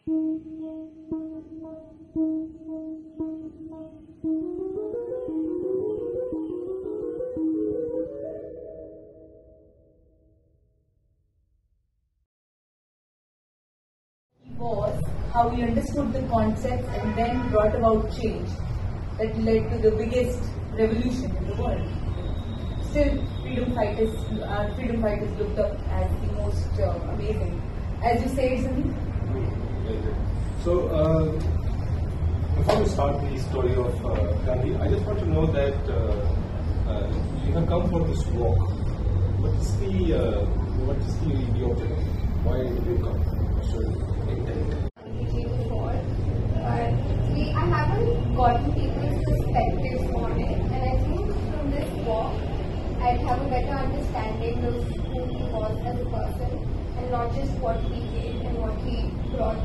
Was how we understood the concepts and then brought about change that led to the biggest revolution in the world. Still, freedom fighters looked up as the most amazing. As you say, Sandeep? So, before we start the story of Gandhi, I just want to know that you have come for this walk. What is the objective? Why did you come? Before, but I haven't gotten people's perspectives on it, and I think from this walk, I'd have a better understanding of who he was as a person, and not just what he did and what he brought,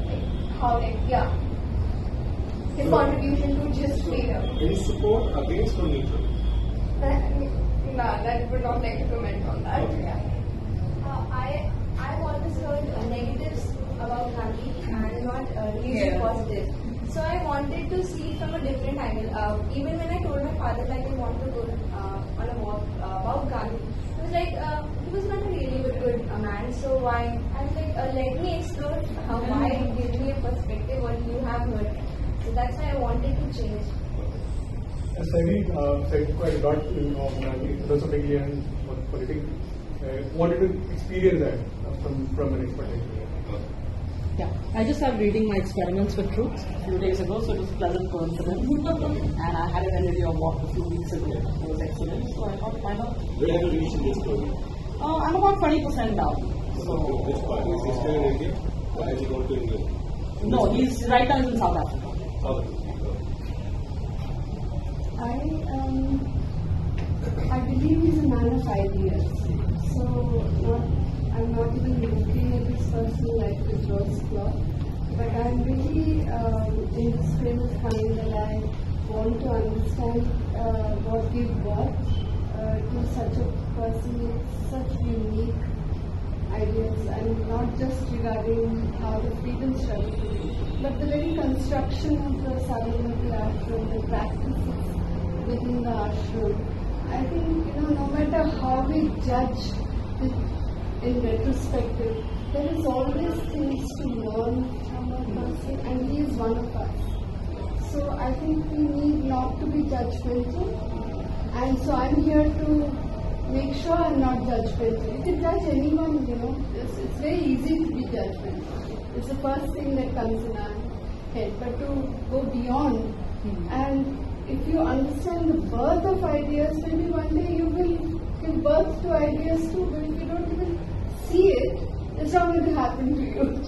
his contribution to just freedom. In support, against, or neutral? That would not like to comment on that. Okay. Yeah. I've always heard negatives about Gandhi and not really positive. So I wanted to see from a different angle. Even when I told my father like I want to go on a walk about Gandhi, he was like, he was not a really good man. So why? I was like, let me explore why, give me a perspective what you have heard. So that's why I wanted to change. As Savi said quite a lot of Gandhi, philosophically and politically. Wanted to experience that from an expert. Yeah, I just started reading my Experiments with Truth a few days ago, so it was a pleasant coincidence. And I had an interview walk a few weeks ago. It was excellent, so I thought, why not? Where have you reached in this story? I'm about 20% down. So Which part? Is he still in India? Or has he gone to India? No, he's right now in South Africa. South Africa. I believe he's a man of ideas. So I'm not even looking at his personal life with rose cloth, but I'm really in this frame of mind that I want to understand what gave birth to such a person with such unique ideas, and not just regarding how the freedom struggle began, but the very construction of the Sabarmati ashram, the practices within the ashram. I think, no matter how we judge it in retrospective, there is always things to learn from a person, and he is one of us. So I think we need not to be judgmental, and so I'm here to make sure I'm not judgmental. You can judge anyone, it's very easy to be judgmental. It's the first thing that comes in our head, but to go beyond and if you understand the birth of ideas, maybe one day you will give birth to ideas too, but if you don't even see it, it's not going to happen to you.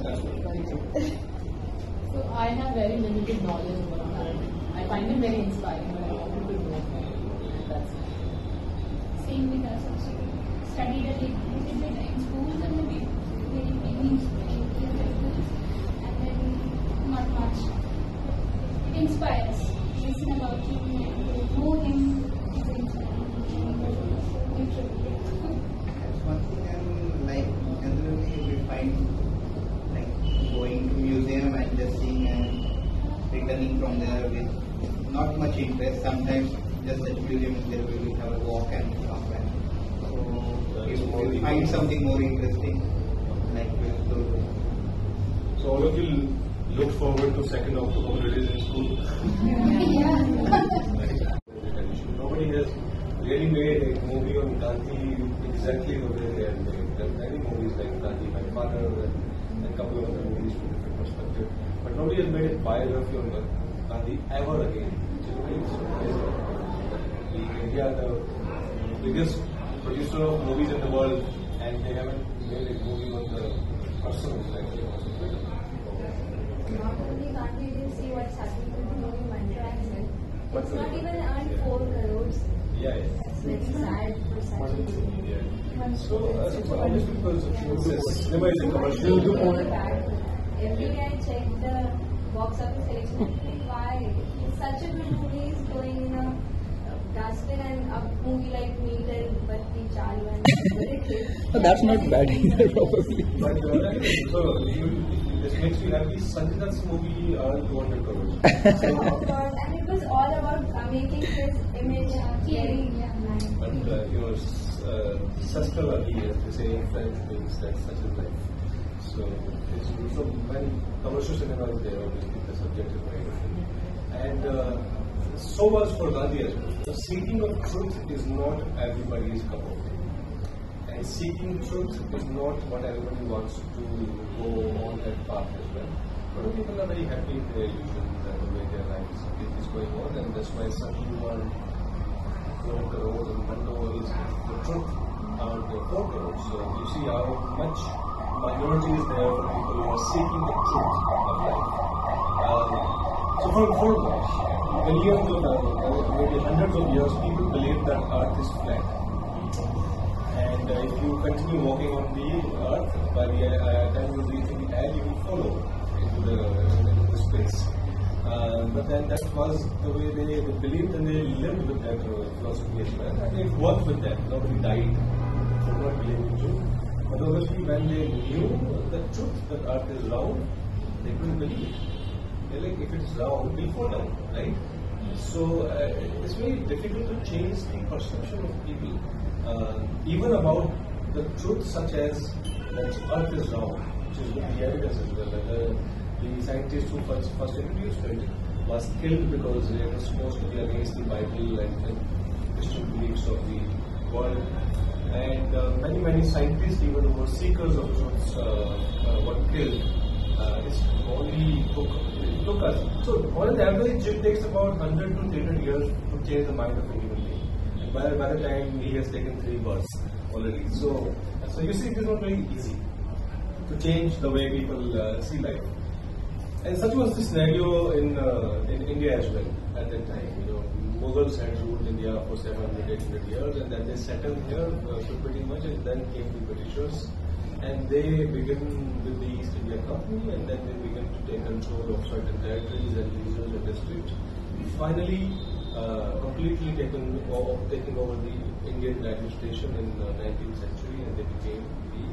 So I have very limited knowledge about that. I find it very inspiring, but I wanted to know more. That's it. Same with us also. Studied a little bit in schools and maybe very inspiration, and then not much. It inspires. Listen about him and know him. One thing generally we find going to museum and just seeing and returning from there with not much interest. Sometimes just at museum there we will have a walk and come back. So if we find something more interesting, So all of you look forward to 2nd October release in school. Nobody has really made a movie on Gandhi exactly the way they have made. There are many movies like Gandhi, My Father, and a couple of other movies from different perspective. But nobody has made a biography on Gandhi ever again, which is really surprising. India, the biggest producer of movies in the world, and they haven't made a movie on the person who's actually also great. Not only Gandhi, you didn't see what's happening to the movie Mantra as well. It's not even earned 4 crores. Yeah. That's very sad for such a movie. Yeah. So obviously because cinema is a commercial. Every day I check the box office collection and think why? It's such a good movie is going in a dustbin, and a movie like Meet and Batti Chalu and That's not bad either, probably. But so you this makes you happy. Sanjay Dutt's movie earned 200 crores. Oh God, and it was all about making his image very nice. But such a lucky, as they say in French, means that such is life. So when commercial cinema is there, obviously the subject is very different. And so was for Gandhi as well. The seeking of truth is not everybody's cup of tea. And seeking truth is not what everybody wants to go on that path as well. But people are very happy in their illusions and the way their lives is going on, and that's why some people are 4 crores and 1 crore is the truth are the 4 crores. So you see how much minority is there for people who are seeking the truth of life. So for millions of maybe hundreds of years, people believe that Earth is flat. And if you continue walking on the Earth, by the time you reach the air, you will follow into the space. But then that was the way they believed, and they lived with that philosophy as well. And it worked with them. Nobody died for not believing truth. But obviously, when they knew the truth that Earth is round, they couldn't believe it. They're like, if it's round, we'll fall down, right? So it's very difficult to change the perception of people, even about the truth, such as that Earth is round, which is with the evidence as well. The scientist who first introduced it was killed because it was supposed to be against the Bible and Christian beliefs of the world. And many scientists, even who were seekers of truths, were killed. It only took us. So, on an average, it takes about 100 to 300 years to change the mind of a human being. And by the time he has taken 3 births already. So you see, it is not very easy to change the way people see life. And such was the scenario in India as well at that time. Mughals had ruled India for 700-800 years, and then they settled here pretty much, and then came the Britishers, and they began with the East India Company, and then they began to take control of certain territories and regions and districts. Finally, completely taking over the Indian administration in the 19th century, and they became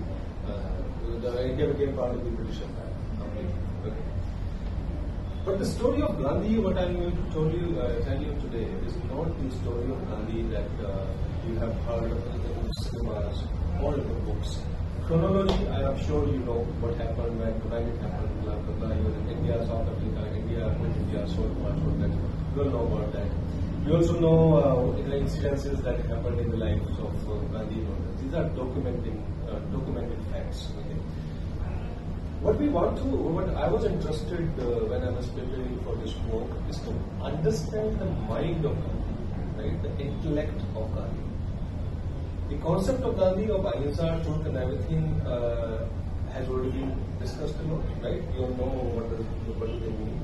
India became part of the British Empire. Okay. But the story of Gandhi, what I am going to tell you today, is not the story of Gandhi that you have heard in the cinemas or in the books. Chronology, I am sure you know what happened when it happened, blah blah blah. You were in India, South Africa, India, so much for that. You all know about that. You also know the incidences that happened in the lives of Gandhi. These are documented facts. Okay? What I was interested when I was preparing for this work is to understand the mind of Gandhi, right? The intellect of Gandhi. The concept of Gandhi, of ahimsa, truth and everything has already been discussed a lot, right? You all know what do they mean.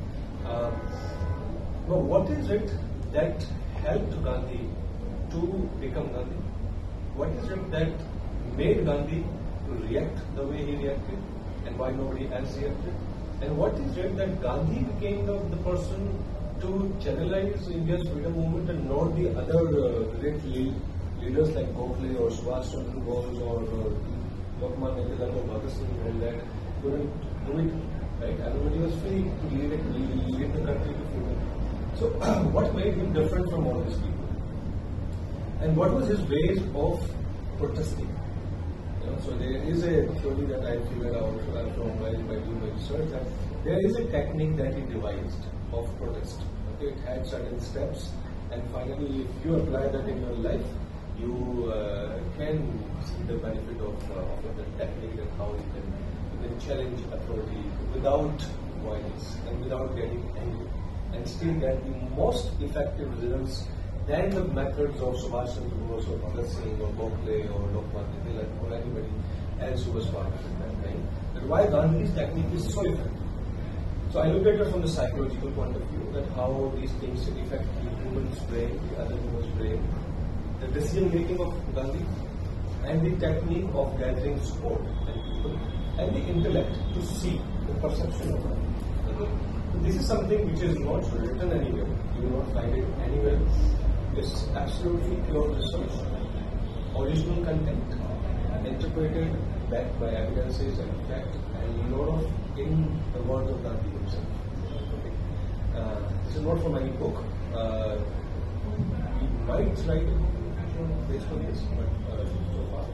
But what is it that helped Gandhi to become Gandhi? What is it that made Gandhi to react the way he reacted? And why nobody else reacted? And what is it that Gandhi became the person to channelize India's freedom movement and not the other great leaders like Gokhale or Subhash Chandra Bose or Lokman Tilak or Bhagat Singh and all that couldn't do it, right? Everybody was free to lead the country to freedom. So what made him different from all these people? And what was his ways of protesting? So there is a theory that I figured out from by doing my research that there is a technique that he devised of protest. Okay, it had certain steps, and finally, if you apply that in your life, you can see the benefit of the technique and how you can challenge authority without violence and without getting angry, and still get the most effective results than the methods of Subhash Chandra Bose or Bhagat Singh or Gokhale or Lokman Tilak or anybody else who was part of that time. But why Gandhi's technique is so effective? So I looked at it from the psychological point of view, that how these things affect the human's brain, the other human's brain, the decision making of Gandhi, and the technique of gathering support and people, and the intellect to see the perception of Gandhi. Okay? So this is something which is not written anywhere. You will not find it anywhere. It's absolutely pure research, original content, interpreted, backed by evidences and fact, and a lot of in the words of Gandhi himself. Okay. This is not from any book. We might write a book based on this, but so far.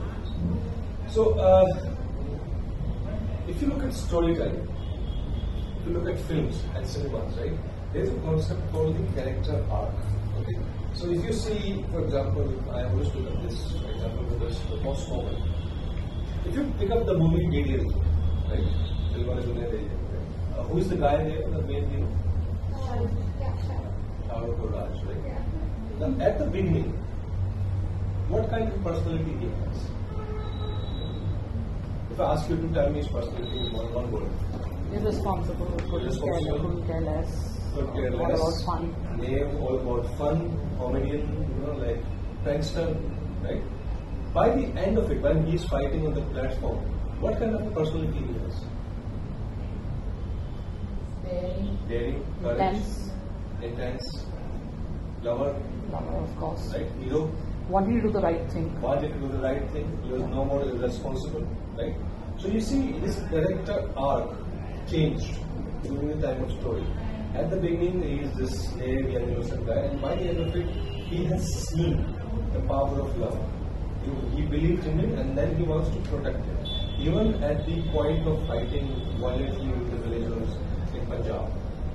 So, if you look at storytelling, if you look at films and cinemas, right, there is a concept called the character arc. Okay. So if you see, for example, I always look at this example because it's the most common. If you pick up the movie DDL, right? Who is the guy there, the main hero? Shahrukh Raj, right? Now, at the beginning, what kind of personality he has? If I ask you to tell me his personality in one word. He's responsible, couldn't care less. All about fun. Name, all about fun, comedian, like prankster, right? By the end of it, when he's fighting on the platform, what kind of personality he has? Daring, courage, intense, lover, of course. right? Hero. Wanting to do the right thing. Wanted to do the right thing. He was no more irresponsible, right? So you see, his character arc changed during the time of story. At the beginning, he is this naive young innocent guy, and by the end of it, he has seen the power of love. He believed in it, and then he wants to protect it. Even at the point of fighting violently with the villagers in Punjab.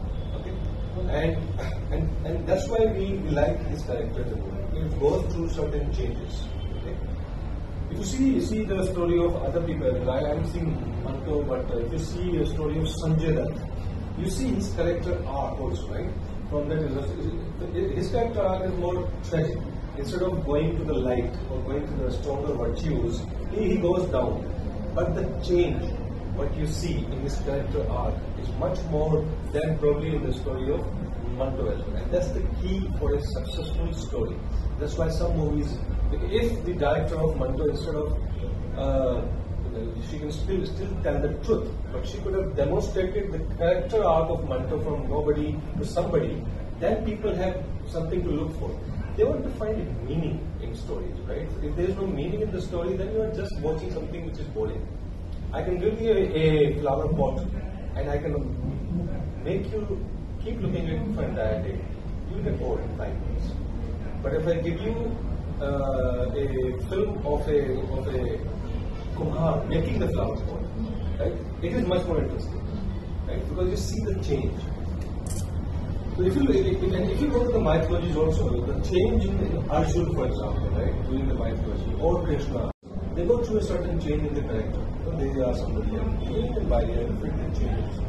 Okay? And that's why we like his character the most. He goes through certain changes. Okay? If you see the story of other people, I haven't seen Manto, but if you see a story of Sanjay Dutt, you see his character arc also, right? From that, his character arc is more tragic. Instead of going to the light or going to the stronger virtues, he goes down. But the change, what you see in his character arc, is much more than probably in the story of Manto as well. And that's the key for a successful story. That's why some movies, if the director of Manto, instead of she can still tell the truth, but she could have demonstrated the character arc of Manto from nobody to somebody, then people have something to look for. They want to find meaning in stories, right? If there is no meaning in the story, then you are just watching something which is boring. I can give you a flower pot and I can make you keep looking at it for an entire day. You will get bored in 5 minutes. But if I give you a film of a Kumhar making the flower pot, right? It is much more interesting, right? Because you see the change. So if you go to the mythologies also, the change in Arjun, for example, right, during the mythology, or Krishna, they go through a certain change in the character. So they are somebody else. You can buy them, fit and change.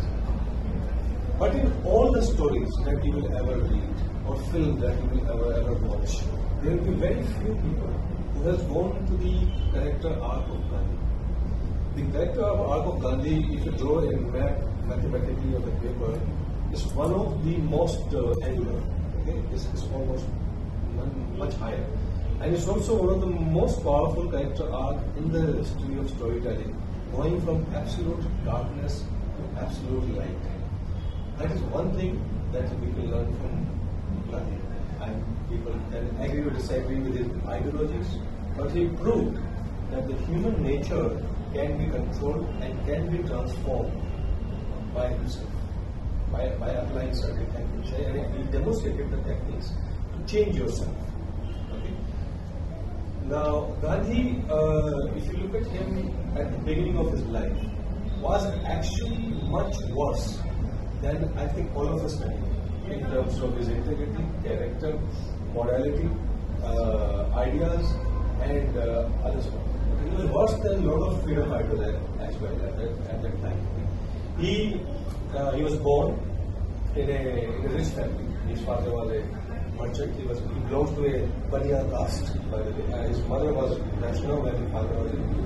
But in all the stories that you will ever read, or film that you will ever watch, there will be very few people who has gone to the character arc of Gandhi. The character arc of Gandhi, if you draw a map mathematically on the paper, is one of the most angular. Okay, this is almost much higher, and it's also one of the most powerful character arc in the history of storytelling, going from absolute darkness to absolute light. That is one thing that we can learn from Gandhi. And people can agree or disagree with his ideologies, but he proved that the human nature can be controlled and can be transformed by himself, by applying certain techniques. And he demonstrated the techniques to change yourself. Okay? Now, Gandhi, if you look at him at the beginning of his life, was actually much worse than I think all of us can do. In terms of his integrity, character, morality, ideas, and other stuff. It was worse than a lot of freedom fighters as well at that time. He was born in a rich family. His father was a merchant. He belonged to a Baniya caste, by the way. His mother was National and his father was Hindu.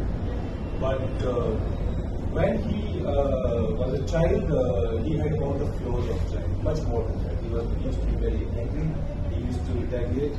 But when he was a child, he had all the flaws of a child, much more than that. He used to be very angry, he used to retaliate,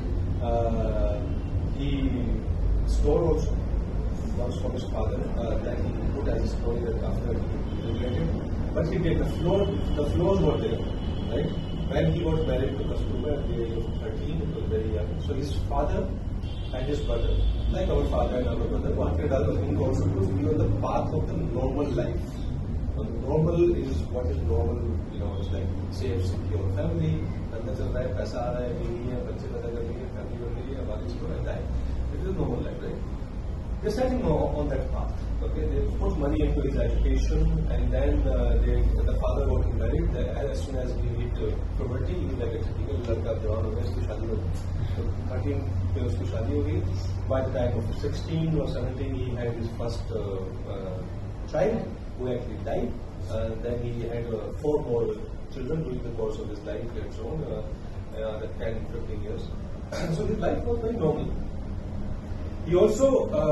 he stole also once from his father, that he put as a story that after he regretted. But he did, the flaws were there, right? When he was married to Kastuba at the age of 13, it was very young. So his father and his brother, like our father and our brother, wanted him also to be on the path of the normal life. Normal is what is normal, it's like safe, secure family, धंधा चल रहा है, पैसा आ रहा है, बीवी है, बच्चे पैदा कर रही है, family बन रही है, बाकी इसको रहता है. It is a normal life, right? They're starting on that path. Okay, they put money into his education, and then the father got married. As soon as he hit puberty, he like a typical लड़का जवान हो गया, उसकी शादी हो गई. So 13 पे उसकी शादी हो गई. By the time of 16 or 17, he had his first child, who actually died. Then he had 4 more children during the course of his life later on, 10-15 years. So his life was very normal. He also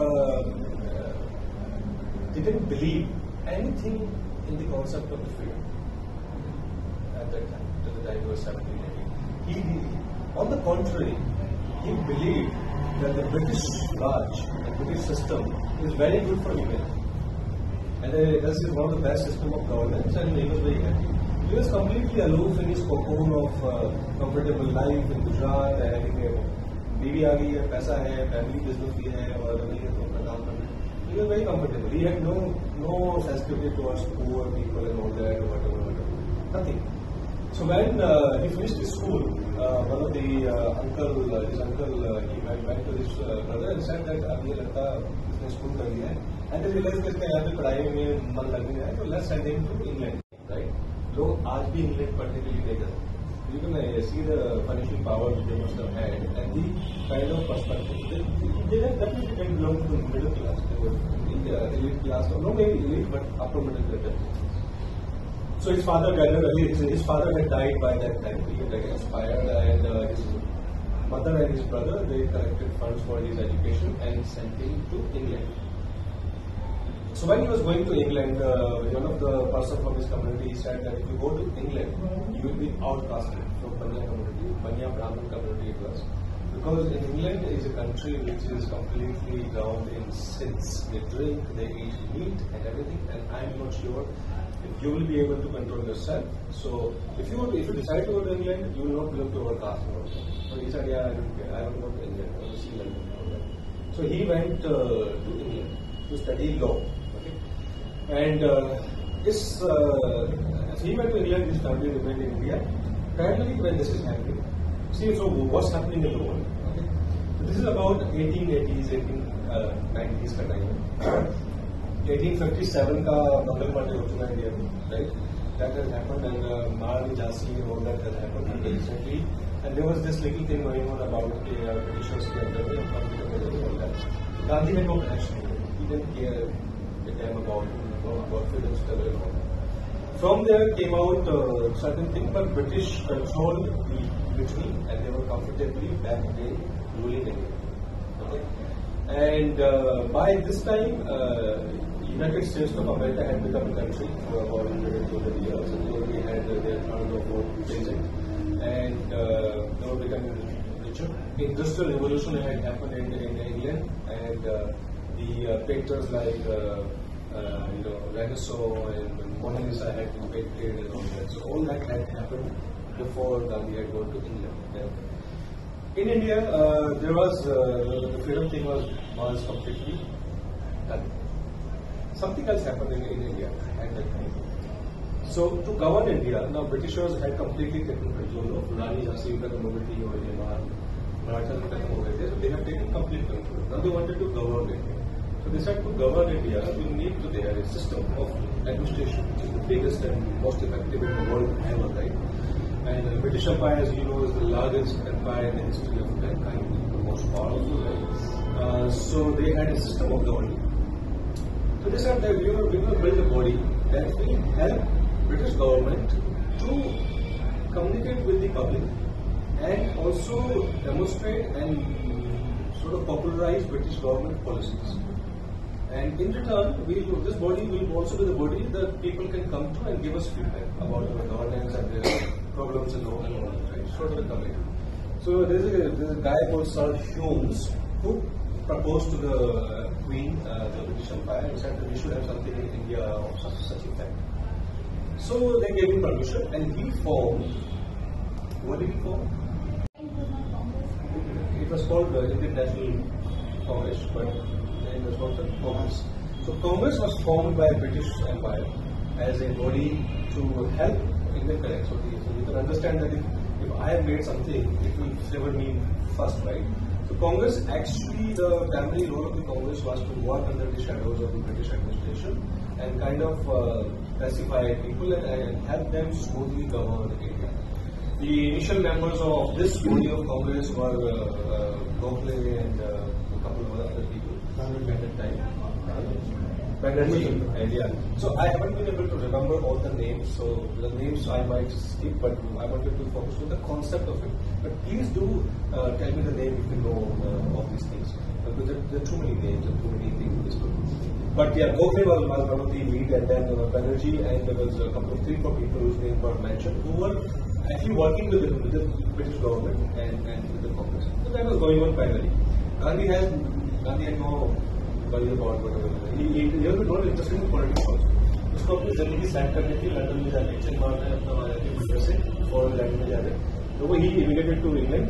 didn't believe anything in the concept of the freedom at that time, till the time he was 17, 18. On the contrary, he believed that the British Raj, the British system, is very good for women. And this is one of the best system of governance, and he was very happy. He was completely aloof in his cocoon of comfortable life in Gujarat, having बीवी आ गई है, पैसा है, family business भी है, और अगर नहीं है तो अपना काम करना. He was very comfortable. He had no sensitivity towards poor people and all that, or whatever. Nothing. So when he finished his school, one of the his uncle, he went to his brother and said that अब ये लड़का इसने school कर लिया है, and they realized that यहाँ पे पढ़ाई में मन लगने है, तो let's send him to England, right? लोग आज भी इंग्लैंड पढ़ने के लिए नहीं जाते. You can see the financial power they must have had, and the kind of perspective they definitely didn't belong to the middle class. They were in the elite class, or not maybe elite, but upper middle class. So his father had died by that time. He had expired, and his mother and his brother, they collected funds for his education and sent him to England. So when he was going to England, one of the person from his community, he said that if you go to England, you will be outcasted from Banya community, Banya Brahmin community it was. Because in England is a country which is completely drowned in sins. They drink, they eat meat and everything, and I am not sure if you will be able to control yourself. So if you decide to go to England, you will not belong to our caste. So he said, yeah, I don't care. I want to go to England. I want to see London. So he went to England to study law. And he went to England, his family remained in India. Primarily when this is happening, see, so what's happening in the world? Okay? So this is about 1880s, 1890s का time. 1857 का मंगल पांडे हो चुका है India में, right? That has happened, and Maharani Jhansi and all that has happened recently. And there was this little thing going on about Britishers and all that. Gandhi had no connection with it. He didn't care a damn about freedom struggle and all that. From there came out certain things, but British controlled the military, and they were comfortably back then ruling India. Okay? And by this time, United States of America had become a country for about 120 years, and they already had their kind of basic, and they were becoming richer. Industrial revolution had happened in England, and the painters like Renaissance and Mona Lisa had been painted and all that. So all that had happened before Gandhi had gone to England. And in India, there was the freedom thing was completely done. Something else happened in India at that time. So to govern India, now Britishers had completely taken control of Rani Jhansi ka community or Marathas ka community. So they have taken complete control. Now they wanted to govern India. So they said to govern India, we need to have a system of administration, which is the biggest and most effective in the world ever, right? And the British Empire, as you know, is the largest empire in the history of mankind, the most powerful, right? So they had a system of governing. So they said that we will build a body that will help British government to communicate with the public and also demonstrate and sort of popularize British government policies. And in return, this body will also be the body that people can come to and give us feedback about our governance and their problems and all that, right? Sort of a committee. So there's a guy called Sir Humes who proposed to the Queen, the British Empire, and said that we should have something in India of such effect. So they gave him permission, and he formed. What did he form? It was called the Indian National Congress, but then it was called the Congress. So Congress was formed by British Empire, as a body to help Indian connect. So you can understand that if I have made something, it will favor me first, right? So Congress, actually the primary role of the Congress was to work under the shadows of the British administration and kind of pacify people and help them smoothly govern India. The initial members of this body of Congress were Gokhale and a couple of other people at that time. Banerjee and yeah. So I haven't been able to remember all the names, so the names I might skip, but I wanted to focus on the concept of it. But please do tell me the name if you know of these things, because there are too many names and too many things in this book. But yeah, Gokhale was one of the lead, and then Banerjee, and there was a couple of 3-4 people whose names were mentioned who were actually working with the British government and with the Congress. So that was going on parallelly. Gandhi had no worry about whatever. He was not interested in politics also. उसको अपनी जिंदगी set करनी थी, London में जाके action मारना है अपना ब्रिटेन से फॉरेन लैंड में जाने. So he immigrated to England.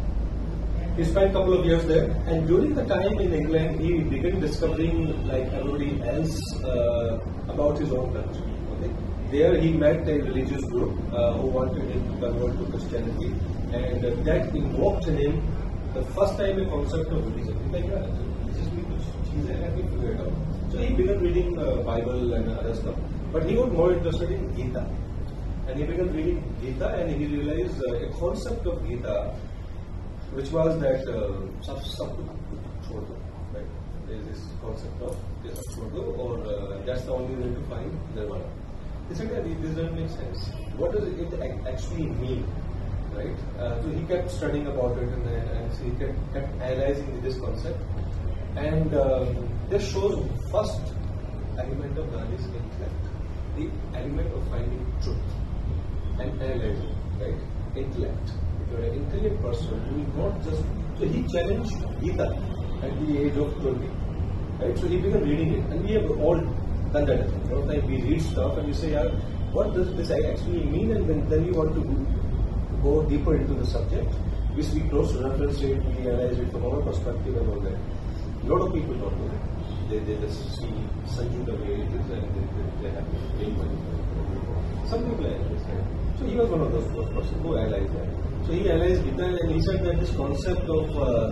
He spent a couple of years there, and during the time in England, he began discovering, like everybody else, about his own country. Okay? There he met a religious group who wanted him to convert to Christianity, and that invoked in him the first time a concept of Buddhism. He's like, yeah, this is because he's a happy figure out. So he began reading Bible and other stuff, but he got more interested in Gita, and he began reading Gita, and he realized a concept of Gita, which was that sab chhod do, right? There is this concept of sab chhod do, or that's the only way to find nirvana. He said that this doesn't make sense. What does it actually mean, right? So he kept studying about it, and so he kept analyzing this concept, and this shows first element of Gandhi's intellect, the element of finding truth and analyzing, right? Intellect. If you're an intelligent person, you will not just. So he challenged Gita at the age of 20, right? So he began reading it, and we have all done that. A lot of times we read stuff and we say, "Yeah, what does this actually mean?" And then you want to go deeper into the subject. We close to reference it, we analyze it from our perspective and all that. A lot of people don't do that. They just see Sanju the way it is, and they have to pay money. Some people analyze that. So he was one of those persons who analyzed that. So he analyzed Gita, and he said that this concept of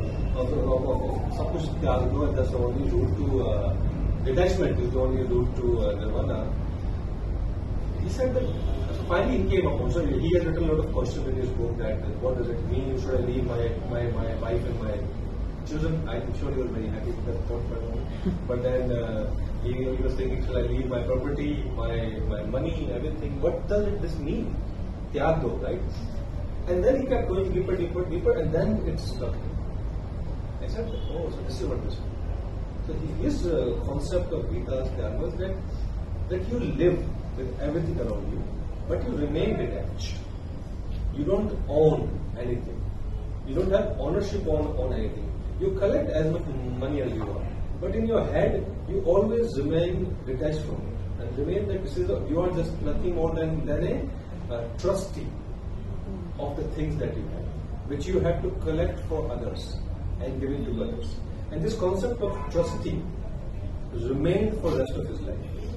Sapush Tyagno, and that's the only route to detachment, is the only route to nirvana. He said that finally he came upon. So he has written a lot of questions in his book that what does it mean? Should I leave my wife and my children? I'm sure he was very happy with that thought for a moment. But then he was thinking, should I leave my property, my money, everything? What does this mean? Tyagdo, right? And then he kept going deeper, and then it struck him. I said, oh, so this is what this is. So his concept of Gita's Tyagdo was that you live with everything around you, but you remain detached. You don't own anything. You don't have ownership on anything. You collect as much money as you want, but in your head, you always remain detached from it, and remain that you are just nothing more than a trustee of the things that you have, which you have to collect for others and give it to others. And this concept of trustee remained for the rest of his life.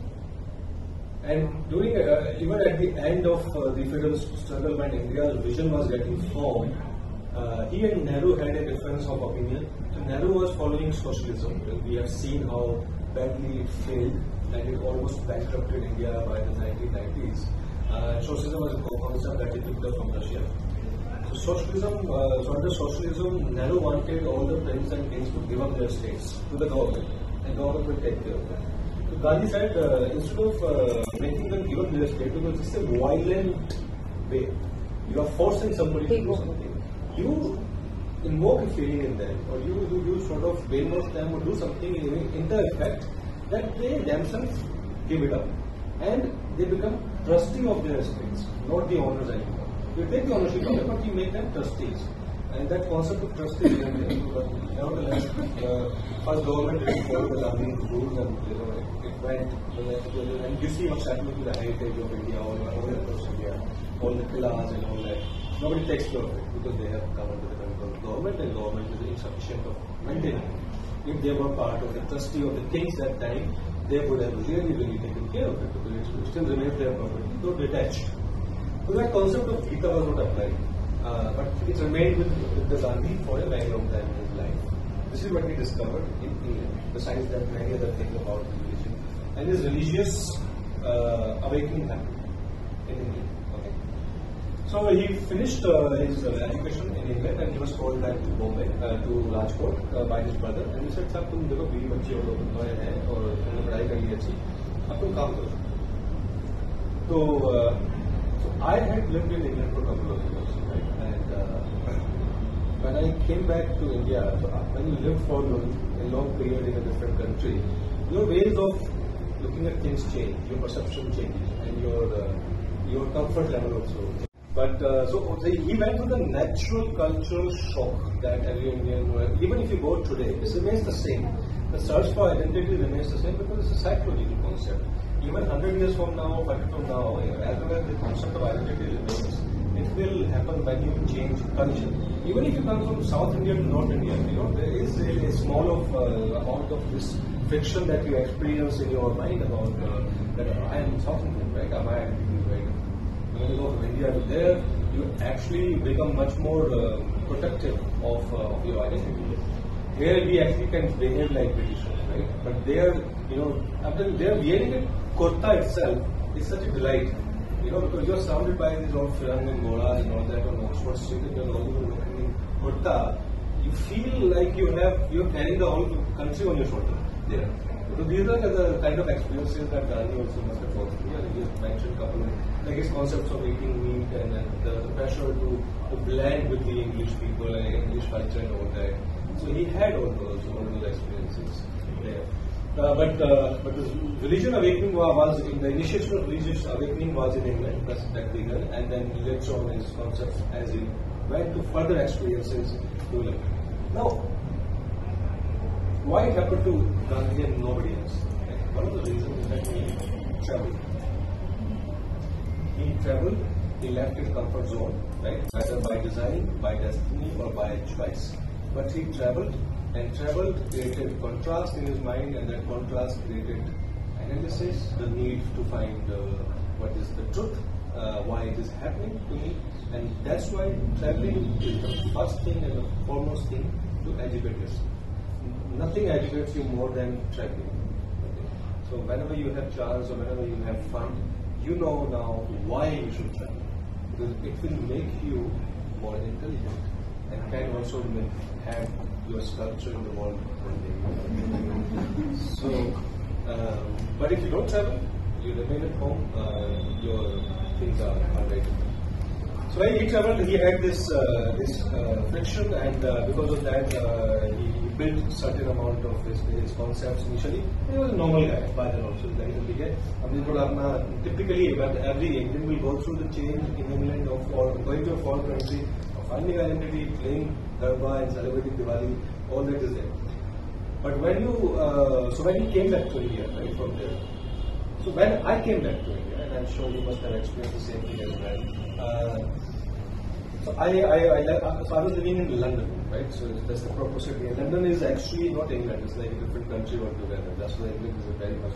And during even at the end of the freedom struggle, when India's vision was getting formed, he and Nehru had a difference of opinion. So Nehru was following socialism. We have seen how badly it failed, and it almost bankrupted India by the 1990s. Socialism was a concept that he picked up from Russia. So under socialism, Nehru wanted all the princes and kings to give up their states to the government, and government will take care of them. So Gandhi said, instead of making them give up their state, because it's a violent way, you are forcing somebody to do something. You invoke a feeling in them, or you sort of brainwash them, or do something in the effect that they themselves give it up, and they become trustee of their estates, not the owners anymore. You take the ownership of it, but you make them trustees. And that concept of trustee is nevertheless, first government didn't follow the Gandhi rules, and it went, and you see what's happening to the heritage of India, all across India, all the villas and all that. Nobody takes care of it because they have come under the control of government, and government is insufficient of maintaining it. If they were part of the trustee of the kings that time, they would have really taken care of it because it still remains their property, though detached. So that concept of Gita was not applied, but it remained with the Gandhi for a very long time in his life. This is what he discovered in England, besides that many other things about religion. And his religious awakening happened in England. Okay. So he finished his education in England and he was called back to Bombay, to Rajkot by his brother. And he said, "Sir, तुम देखो बीवी बच्चे और लोग हैं और तुमने पढ़ाई कर ली अच्छी, अब तुम काम करो." So I had lived in England for a couple of years, right? And when I came back to India, so when you live for a long period in a different country, your ways of looking at things change, your perception changes, and your comfort level also. But so he went through the natural cultural shock that every Indian, even if you go today, it remains the same. The search for identity remains the same because it's a psychological concept. Even 100 years from now, 50 from now, as long as the concept of identity remains, it will happen when you change culture. Even if you come from South India to North India, there is a small amount of this friction that you experience in your mind about that I am South Indian, right? Am I identity, right? When you go from India to there, you actually become much more protective of your identity. Here we actually can behave like Britishers, right? But there, after they're wearing a kurta itself is such a delight, because you're surrounded by these old Firang and Golas and all that on Oxford Street, and you're all looking in kurta. You feel like you're carrying the whole country on your shoulder there. So these are the kind of experiences that Gandhi also must have gone through. And he just mentioned a couple of his concepts of eating meat and the pressure to blend with the English people and English culture and all that. So he had all those experiences there. But the religion awakening was in the initiation of religious awakening was in England, that began, and then later on his concepts as he went to further experiences to live. Now, why it happened to Gandhi and nobody else? One of the reasons is that he traveled. He left his comfort zone, right? Whether by design, by destiny, or by choice. But he traveled, and traveled created contrast in his mind, and that contrast created analysis, the need to find what is the truth, why it is happening to me, and that's why traveling is the first thing and the foremost thing to educate yourself. Nothing educates you more than traveling. Okay? So whenever you have chance or whenever you have fun, you know now why you should travel, because it will make you more intelligent and can also have your sculpture in the world one day. So, but if you don't travel, you remain at home, your things are right. So when he traveled, he had this friction, and because of that, he built certain amount of his concepts initially. He was a normal guy by then also. Typically, every Indian will go through the change in England of going to a foreign country, of finding identity, playing Garba and celebrating Diwali, all that is there. But when when he came back to India, right, from there. So when I came back to India, and I'm sure you must have experienced the same thing as well. So I was living in London, right? So that's the proposal here. London is actually not England; it's like a different country altogether. That's why England is very much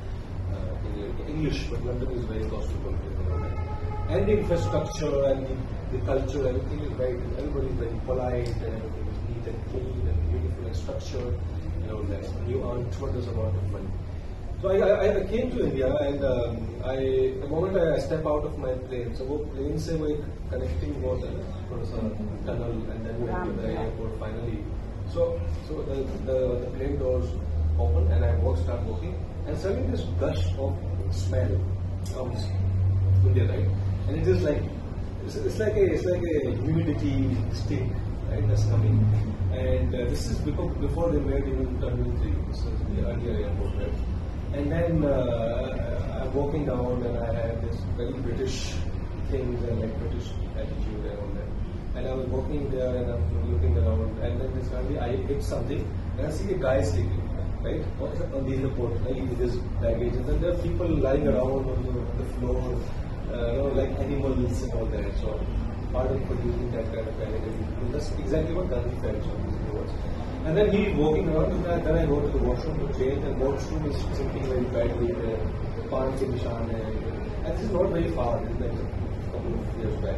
like English, but London is very cosmopolitan. And the infrastructure and the culture, everything is very. Everybody is very polite, and everything is neat and clean and beautiful and structured. You earn tremendous amount of money. So I came to India, and the moment I step out of my plane, so वो plane से वो एक connecting वो होता है थोड़ा सा tunnel, and then we went to the airport finally. So the plane doors open, and I start walking, and suddenly this gush of smell comes to the right, and it is like it's like a humidity stick, right? That's coming, and this is before they made even Terminal 3. This is the earlier airport, right? And then I'm walking down, and I had this very British things and like British attitude and all that. And I was walking there, and I'm looking around, and then suddenly I hit something, and I see a guy sleeping, right, on the airport, like with his baggage, and then there are people lying around on the floor, like animals and all that. So pardon for using that kind of category. That's exactly what Gandhi felt on these words. And then he's walking around, and then I go to the washroom to change, and washroom is sinking very badly. The Pan ke nishan hai. And this is not very far, it's like a couple of years back.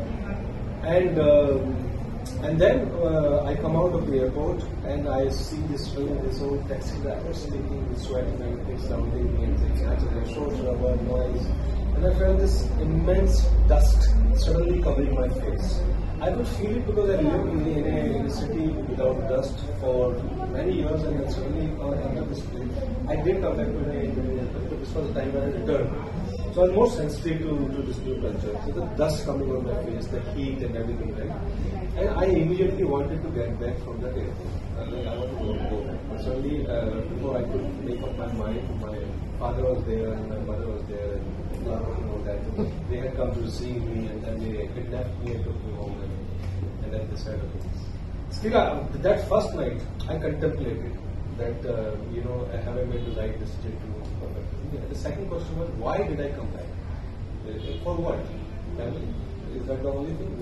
And then I come out of the airport and I see this old taxi driver sleeping with sweating like this surrounding me, and it's actually so rubber noise. And I felt this immense dust suddenly covering my face. I could feel it because I lived in a city without dust for many years, and then suddenly I entered this place. I did come back to India, but this was the time when I returned. So I was more sensitive to this new culture. So the dust coming on my face, the heat and everything, right? And I immediately wanted to get back from that airport. I wanted to go back. But suddenly, before I could make up my mind, my father was there and my mother was there and all that. They had come to see me, and then they kidnapped me and took me home, and then decided still, that first night, I contemplated that, have I made the right decision to come back to India? The second question was, why did I come back? For what? Family? Is that the only thing?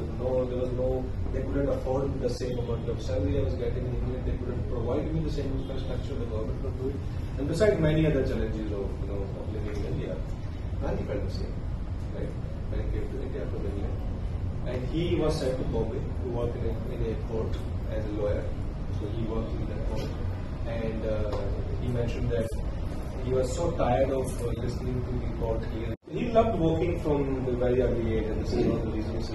They couldn't afford the same amount of salary I was getting in England. They couldn't provide me the same infrastructure. The government could do it. And besides many other challenges of living in India, Gandhi felt the same, right? When he came to India from England, and he was sent to Bombay to work in a court as a lawyer. So he worked in that court, and he mentioned that he was so tired of listening to the court hearing. He loved working from the very early age, and this is one of the reasons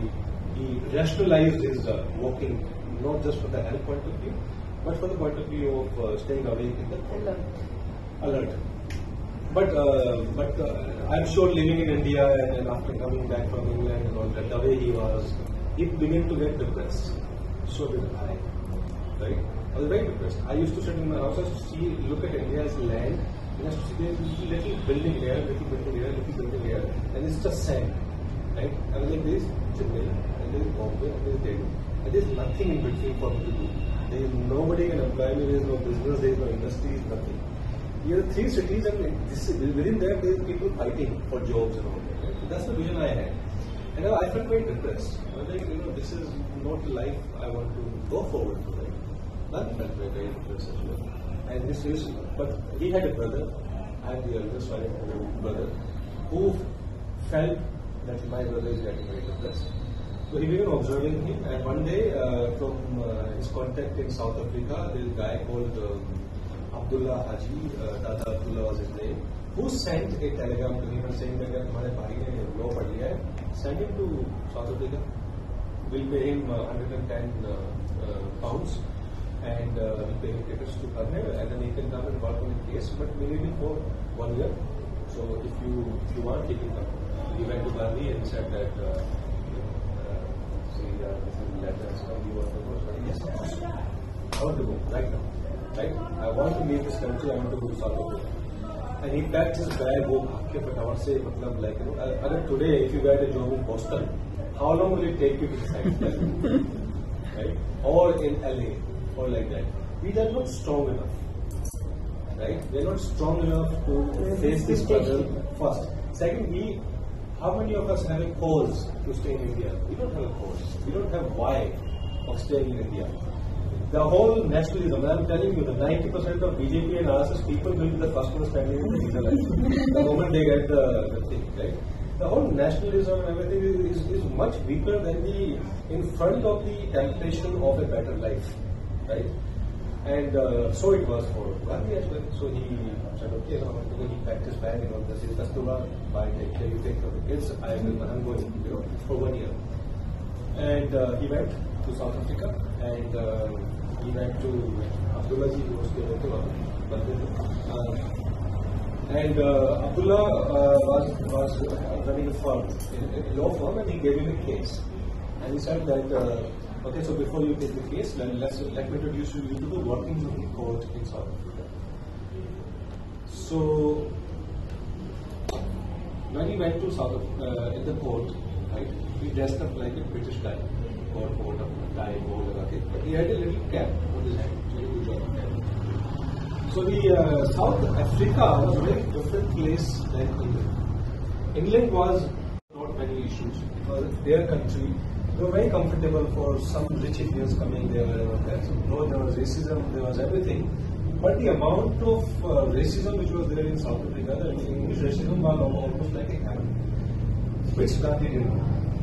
he rationalized his working, not just from the health point of view, but from the point of view of staying awake in the court. Alert. But I'm sure living in India and after coming back from England and all that, the way he was, he began to get depressed. So did I. Right? I was very depressed. I used to sit in my house and look at India as land. And I used to see little building here, little building here, little building here, and it's just sand. Right? I was like, there is Chennai, and there is Bombay, and there is Delhi. And there is nothing in between for me to do. There is nobody can employ me, there is no business, there is no industry, nothing. Here are 3 cities, and within that there is people fighting for jobs and all that. Right? So that's the vision I had. And I felt very depressed. I was like, this is not the life I want to go forward to. Right? That felt very depressed as well. And this is, but he had a brother, I am the eldest, so I had a brother, who felt that my brother is getting very depressed. So he began observing him, and one day, from his contact in South Africa, there is a guy called Abdullah Haji, Dada Abdullah was his name, who sent a telegram to him and saying that हमारे भाई ने law पढ़ लिया है, send him to South Africa. We'll pay him 110 pounds, and we'll pay him tickets to come here, and then he can come and work on the case, but we need him for 1 year. So if you want, he can come. He went to Gandhi and said that, this is the letter, so you want to go? Yes, I want to go right now. Right? I want to leave this country, I want to go to South Africa. And he packed his bag, वो भाग के फटाफट से मतलब like अगर today if you get a job in Boston, how long will it take you to decide? Right? Or in LA, or like that. We are not strong enough. Right? We are not strong enough to face this struggle first. Second, how many of us have a cause to stay in India? We don't have a cause. We don't have why of staying in India. The whole nationalism, I am telling you, the 90% of BJP and RSS people will be the first one standing in the visa line. The moment they get the thing, right? The whole nationalism and everything is much weaker than in front of the temptation of a better life, right? And so it was for Gandhi as well. So he said, okay, he packed his bag and all this. He said, bye, take care, you take care of the kids. I'm going, for 1 year. And he went to South Africa, and he went to Abdullah ji, who was the local and Abdullah was running a firm, a law firm, and he gave him a case. And he said that, okay, so before you take the case, let me introduce you to the workings of the court in South Africa. So, when he went to in the court, right, he dressed up like a British guy. Coat up, tie, bow, but he had a little cap on his head, so he could join the cap. So the South Africa was a very different place than England. England was not many issues. It was their country. they were very comfortable for some rich Indians coming there and all that. So, no, there was racism, there was everything. But the amount of racism which was there in South Africa, the English racism was almost like a hammer, which Gandhi didn't.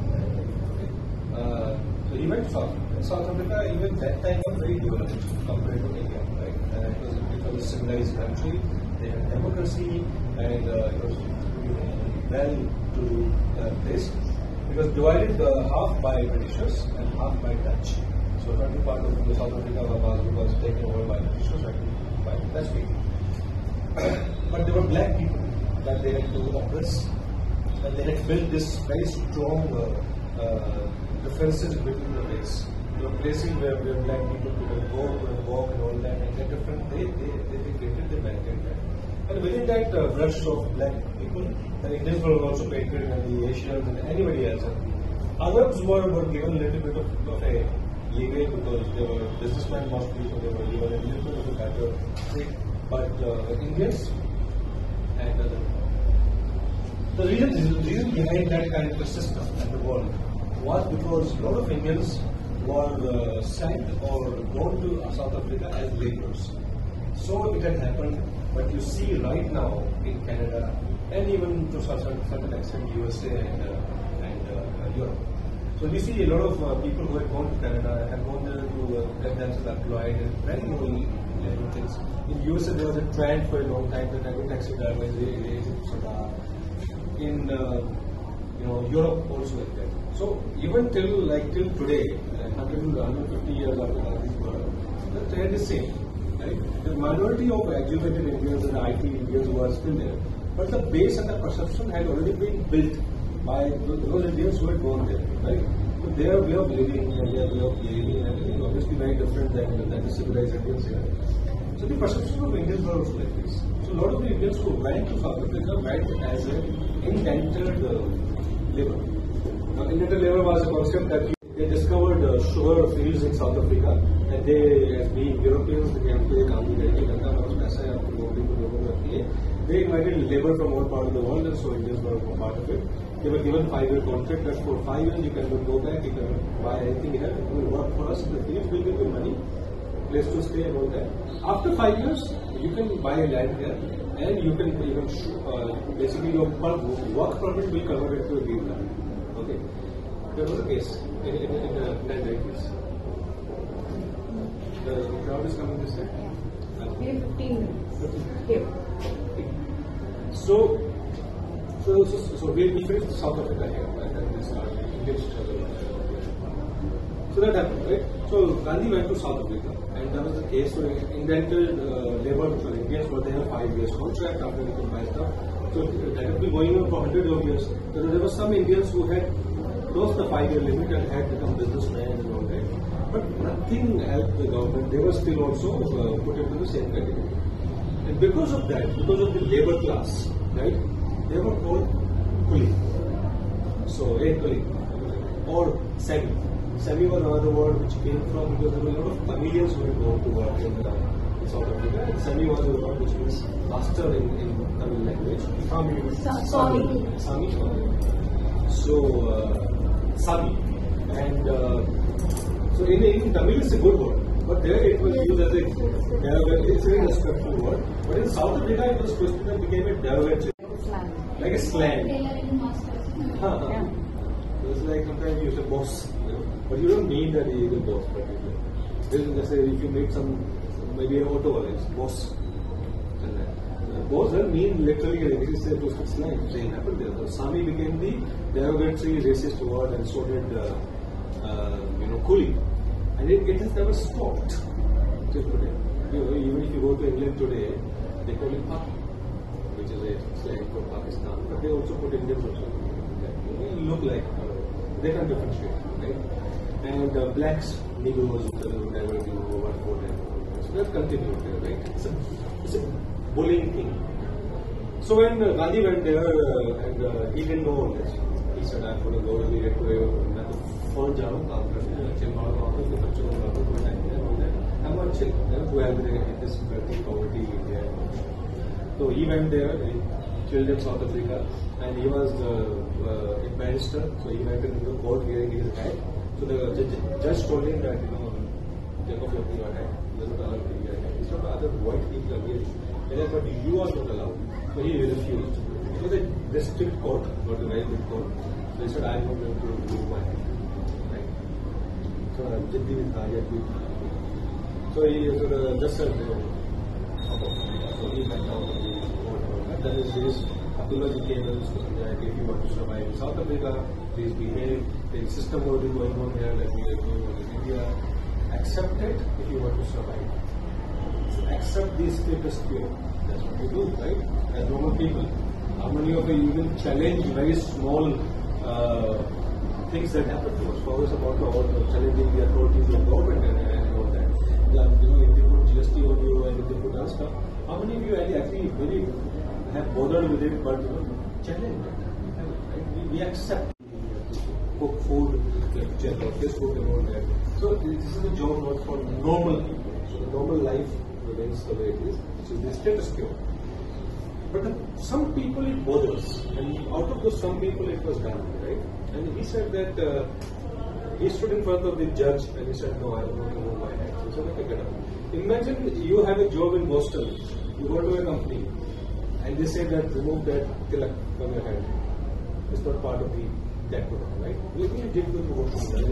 So he went to South Africa. South Africa, even that time, was very developed compared to India, right? It was a civilized country. They had democracy, and it was well to do place. It was divided half by Britishers and half by Dutch. So 20 part of South Africa was taken over by Britishers and by Dutch people. But there were black people that they had to oppress, and they had built this very strong differences between the race. There were places where black people could go and walk and all that, and they're different. They created the barricade there. And within that brush of black people, the Indians were also painted, and the Asians and anybody else. Others were given a little bit of a leeway because they were businessmen mostly, so they were given a little bit of a better thing. But Indians and the reason behind that kind of a system at the world was because a lot of Indians were sent or gone to South Africa as laborers. So it had happened. But you see right now in Canada and even to a certain extent USA and Europe. So we see a lot of people who have gone to Canada have gone there to get themselves employed in very low level things. In USA there was a trend for a long time that every taxi driver is in Europe also like that. So even till today, 150 years after Gandhi's birth, the trend is same. Right? The minority of educated Indians and IT Indians who are still there, but the base and the perception had already been built by those Indians who had gone there. Right? So their way of living and their way of behaving and everything obviously very different than the civilized Indians here. So the perception of Indians were also like this. So a lot of the Indians who went to South Africa went as an indentured labor. Now, indentured labor was a concept that they discovered sugar fields in South Africa, and they, as being Europeans, they invited labor from all parts of the world, and so Indians were a part of it. They were given 5-year contract that for 5 years you can go back, you can buy anything here, you will work for us in the fields, we'll give you money, place to stay and all that. After 5 years, you can buy a land here, and you can even basically your work permit will convert it to a green card. Okay, there was a case in the 1990s. The crowd is coming this way. We have 15 minutes. Here. So we finished South Africa here, and then we started Indian struggle. So that happened, right? So Gandhi went to South Africa, and that was the case. So indentured labor for Indians were there 5 years contract after they could buy stuff. So that had been going on for hundreds of years. So there were some Indians who had crossed the 5-year limit and had become businessmen and all that. But nothing helped the government. They were still also put into the same category. And because of that, because of the labor class, right, they were called Kuli. So, a Kuli. Or Semi. Semi was another word which came from because there were a lot of Tamilians who had gone to work in South Africa. And Semi was a word which means master in Tamil language. Sami. So, Sami. And so in Tamil it's a good word. But there it was used as it's a very respectful word. But in South Africa it was twisted and became a derogatory. Like a slang. So it's like sometimes you say boss. But you don't mean that he is a boss. Let's say if you meet maybe an auto, it's boss. Boss doesn't mean literally it is a twisted slang. Same happened there. So Sami became the derogatory racist word, and so did Kuli. And it has never stopped till today. Even if you go to England today, they call it Pak, which is a slang for Pakistan, but they also put Indians also. They look like, they can differentiate, right? And blacks, Negroes, whatever you know, what for them. So that continued there, right? It's a bullying thing. So when Gandhi went there, and he didn't know all this, he said, I'm going to go immediately to a phone job, I'm not chill, who has this poverty in India. So he went there, he killed in South Africa, and he was a barrister, so he went into the court wearing his hat, So the judge told him that, take off your PR hat. He does not allow PR hat. It's not other white people again. But you are not allowed. So he refused. It was a district court, not a very big court. So he said, I am not going to remove my hat. Right? So Jiddi with Hayat. So he just said, so he went out of the court. Then his Abdullah ji came and said, if you want to survive in South Africa, please behave. There is system already going on here, like we are doing in India. Accept it if you want to survive. So accept the status quo. That's what we do, right? As normal people. How many of you even challenge very small things that happen to us? For us about challenging the authorities of government and all that. If they put GST on you and if they put other stuff, how many of you actually really have bothered with it but challenge it? Right? We accept. Cook food, check out Facebook and all that. So this is a job not for normal people. So the normal life remains the way it is, which is the status quo. But some people it bothers, and out of those some people it was done, right? And he said that he stood in front of the judge and he said, no, I don't want to remove my hat. So he said, okay, get up. Imagine you have a job in Boston, you go to a company, and they say that remove that tilak from your head. It's not part of the decor, right? Maybe you did go to work on that,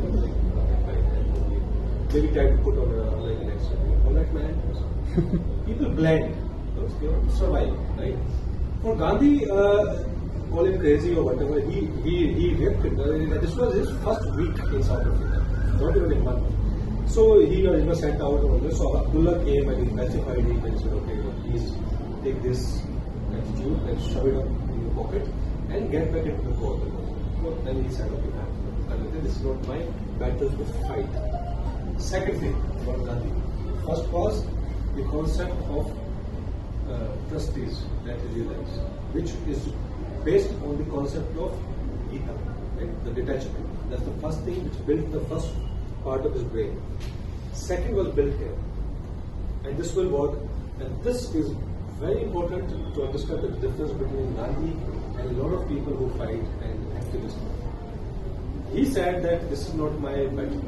maybe try to put on like an extra thing. All that man, people blend, survive, right? For Gandhi, call him crazy or whatever, he ripped it. This was his first week in South Africa, not even a month. So he was sent out on this. So Abdullah came and he pacified him and said, okay, please take this attitude and shove it up in your pocket and get back into the court. Then he said, okay, this is not my battle to fight. Second thing about Gandhi. First was the concept of trustees that he realized, which is based on the concept of Gita, right? The detachment. That's the first thing which built the first part of his brain. Second was built here. And this will work. And this is very important to understand the difference between Gandhi and a lot of people who fight and activists. He said that this is not my battle.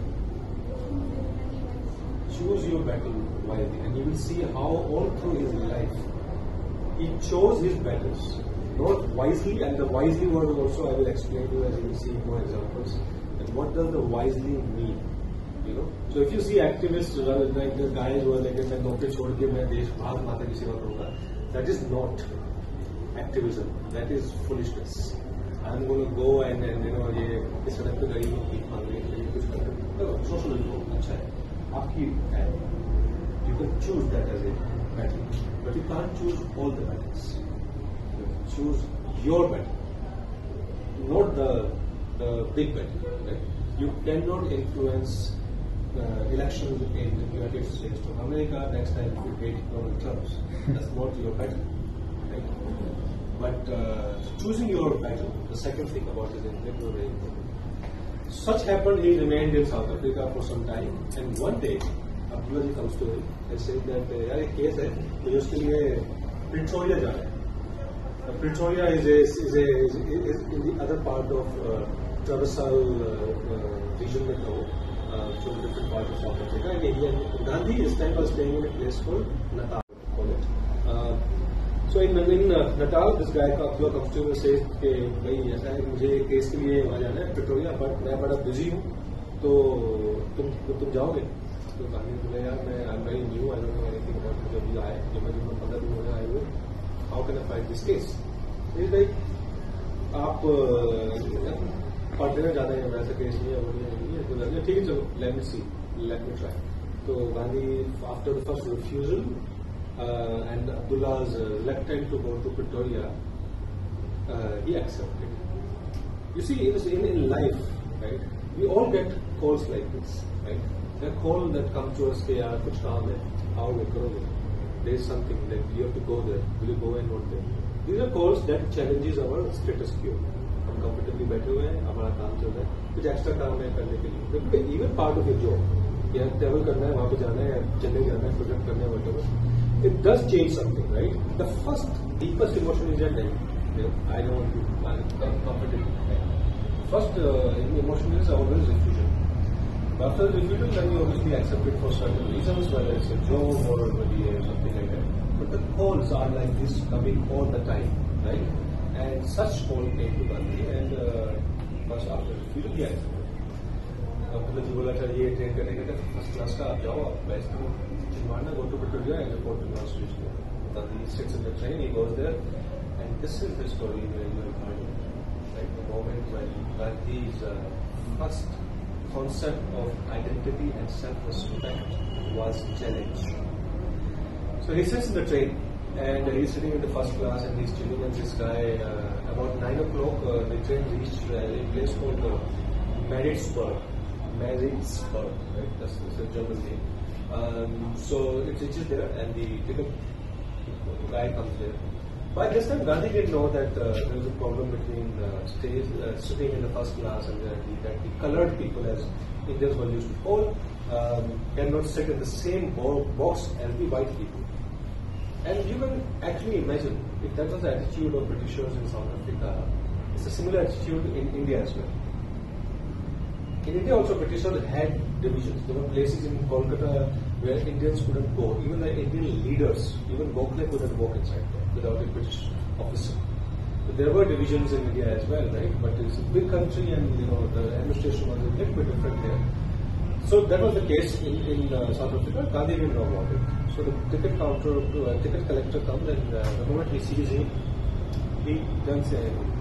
Choose your battle wisely, and you will see how all through his life he chose his battles, not wisely, and the wisely word also I will explain to you as you will see more examples. And what does the wisely mean? So if you see activists like the guys who are like मैं नौकरी छोड़ के मैं देश भाग माता की सेवा करूँगा, that is not activism. That is foolishness. I'm going to go and ये इस सड़क पे गरीब लोग भीख मांग रहे हैं कुछ कर सोशलिज्म अच्छा है आपकी है. You can choose that as a battle, but you can't choose all the battles. You choose your battle, not the big battle. Right? You cannot influence elections in the United States to America next time if you hate Donald Trump. That's not your battle. Right? But choosing your battle, the second thing about it is very important. Such happened, he remained in South Africa for some time, and one day, Abdullah ji comes to him and says that, यार एक case है, तो उसके लिए Pretoria जा रहा है. Pretoria is in the other part of Transvaal region में कहो, so different part of South Africa. And Gandhi this time was staying in a place called Natal. So in Natal, this guy Abdullah comes to him and says कि भाई ऐसा है मुझे case के लिए वहाँ जाना है Pretoria, but मैं बड़ा busy हूँ, तो तुम जाओगे? तो गांधी बोले यार मैं I'm very new, I don't know anything about it. जब भी आए, जब मैं 15 दिन होने आए हुए, how can I fight this case? He's like आप पढ़ने में जाना है वैसा केस नहीं है वो नहीं है तो लगे ठीक है चलो let me see, let me try. तो Gandhi after the first refusal and Abdullah's reluctant to go to Pretoria, he accepted. You see, in life, right? We all get calls like this, right? A call that comes to us, कि यार कुछ काम है, आओगे करोगे. There is something that you have to go there. Will you go and not there? These are calls that challenges our status quo. हम comfortably बैठे हुए हैं, हमारा काम चल रहा है, कुछ extra काम है करने के लिए. Even part of your job, या travel करना है, वहाँ पे जाना है, चेन्नई जाना है, प्रोजेक्ट करना है, whatever. It does change something, right? The first deepest emotion is that I don't want to comfortable. first emotion is always refusal. After the refusal, then you obviously accept it for certain reasons, whether it's a joke or maybe something like that. But the calls are like this coming all the time, right? And such call came to Gandhi, and first after refusal, he accepted. मतलब जी बोला था ये train करने का first class का आप जाओ आप बेस्ट में चिंवाना go to Pretoria and report to North Station. Gandhi sits in the train, he goes there, and this is the story where you will find like the moment when Gandhi's first concept of identity and self-respect was challenged. So he sits in the train and he's sitting in the first class and he's chilling, and this guy about 9 o'clock the train reached a place called Maritzburg, right? That's a German name. So it reaches there and the ticket guy comes there. By this time Gandhi didn't know that there was a problem between sitting in the first class and that the colored people, as Indians were used to call, cannot sit in the same box as the white people. And you can actually imagine if that was the attitude of Britishers in South Africa, it's a similar attitude in India as well. In India also Britishers had divisions. There were places in Kolkata where Indians couldn't go. Even the Indian leaders, even Gokhale couldn't walk inside there without a British officer. So there were divisions in India as well, right? But it's a big country and the administration was a little bit different there. So that was the case in South Africa. Gandhi didn't know about it. So the ticket collector comes, and the moment he sees him, he doesn't say anything.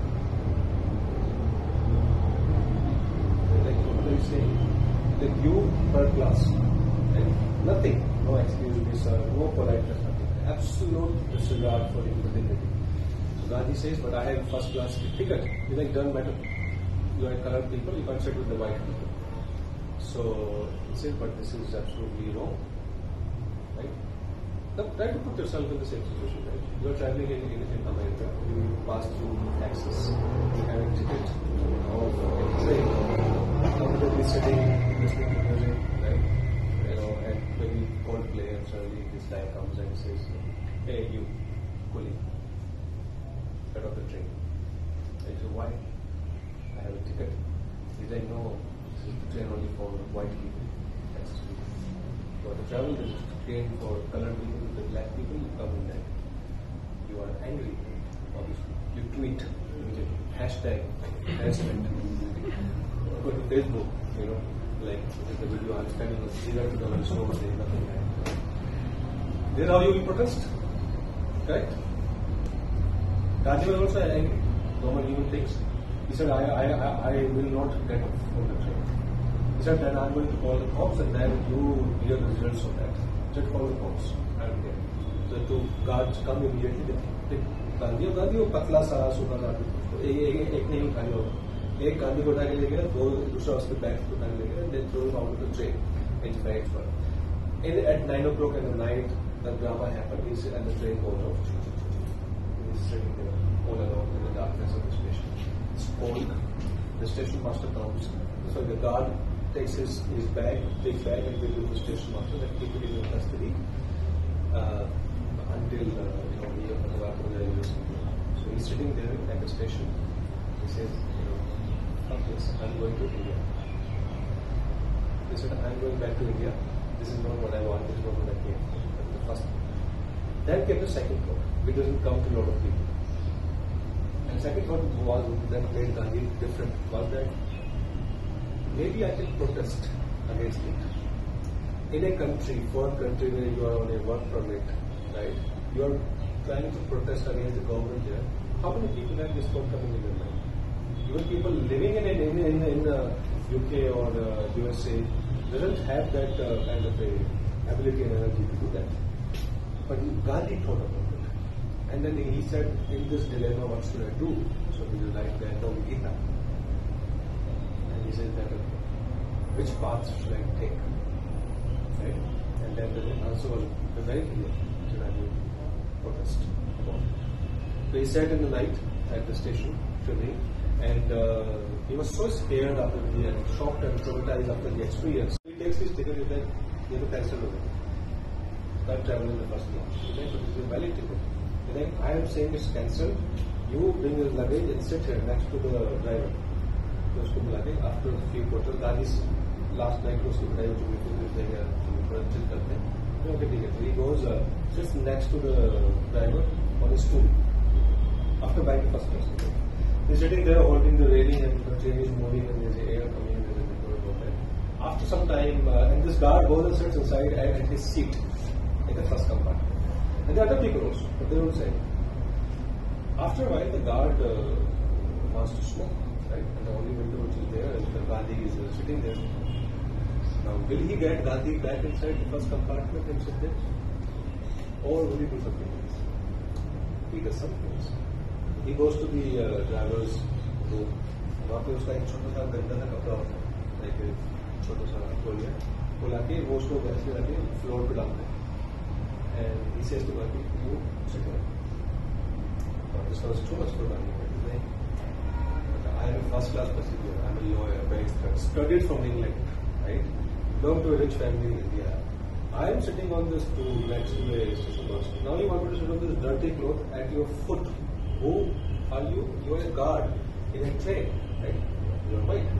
Like what are you saying? Like you per class, and nothing, no excuse me sir, no politeness, nothing. Absolute disregard for human dignity. So Gandhi says, but I have first class ticket. He's like, doesn't matter. You are colored people, you can't sit with the white people. So he says, but this is absolutely wrong. Right? Now try to put yourself in the same situation, right? You are traveling in America, you pass through Texas, you have a ticket of a train, comfortably sitting, listening to music, right? And maybe Coldplay, and suddenly this guy comes and says, hey you, coolie, get off the train. I say, why? I have a ticket. He's like, no, this is the train only for white people. That's true. For the travel, this is the train for colored people, the black people, you come in there. You are angry, obviously. You tweet, hashtag, harassment. Go to Facebook, like the video I'm spending $0 so much, nothing. This is how you will protest. Correct? Gandhi was also angry. Normal human things. He said, I will not get off from the train. He said, then I'm going to call the cops and then you hear the results of that. Just call the cops. I don't care. So two guards come immediately. They Gandhi वो पतला सा सूखा सा एक नहीं उठाने होगा. एक गांधी को उठा के ले गया, दो दूसरा उसके बैग को उठा के ले गया, they threw him out of the train in Frankfurt. At 9 o'clock in the night, the drama happened. And the train goes off. He's sitting there all alone in the darkness of the station. It's cold. The station master comes. So the guard takes his bag, big bag, and gives it to the station master and keep it in custody until he arrives. So he's sitting there at the station. He says, fuck this, I'm going to India. He said, I'm going back to India. This is not what I want, this is not what I came for. That's the first thought. Then came the second thought, which doesn't come to a lot of people. And second thought was that made Gandhi different, was that maybe I can protest against it. In a country, foreign country where you are on a work permit, right? You are trying to protest against the government there. How many people have this thought coming in your mind? Even people living in UK or USA doesn't have that kind of a ability and energy to do that. But Gandhi thought about it. And then he said, in this dilemma, what should I do? So he was like, Bhagavad Gita. And he said that, which path should I take? Right? And then the answer was very clear. Should I protest about it? So he sat in the night at the station, train, and he was so scared after the shocked and traumatized after the experience. He takes his ticket, he's like, you have to cancel it. Can't travel in the first class. He's like, but this is a valid ticket. He's like, I am saying it's cancelled. You bring your luggage and sit here next to the driver. So उसको बुला के after 3 quarters गाड़ी last night को उसकी पढ़ाई हो देंगे थोड़ा चिल करते हैं. Okay, ठीक है. So he goes just next to the driver on his stool after buying the first class. He's sitting there holding the railing and the train is moving and there's air coming and there's a window open. After some time, and this guard goes and sits inside at his seat in the first compartment. And there are other people also, but they don't say. After a while, the guard wants to smoke, right? And the only window which is there is the Gandhi is sitting there. Now, will he get Gandhi back inside the first compartment and sit there? Or will he do something else? He does something else. He goes to the driver's room. वहाँ पे उसका एक छोटा सा गंदा सा कपड़ा होता है, एक छोटा सा तौलिया, वो लाके वो उसको वैसे लाके फ्लोर पे डालते हैं. And he says to Gandhi, you sit down. This was too much for Gandhi. I am a first class passenger. I am a lawyer, very studied from England, right? Belong to a rich family in India. I am sitting on this stool next to a station master. Now you want me to sit on this dirty cloth at your foot. Who are you? You are a guard in a train, right? You are white.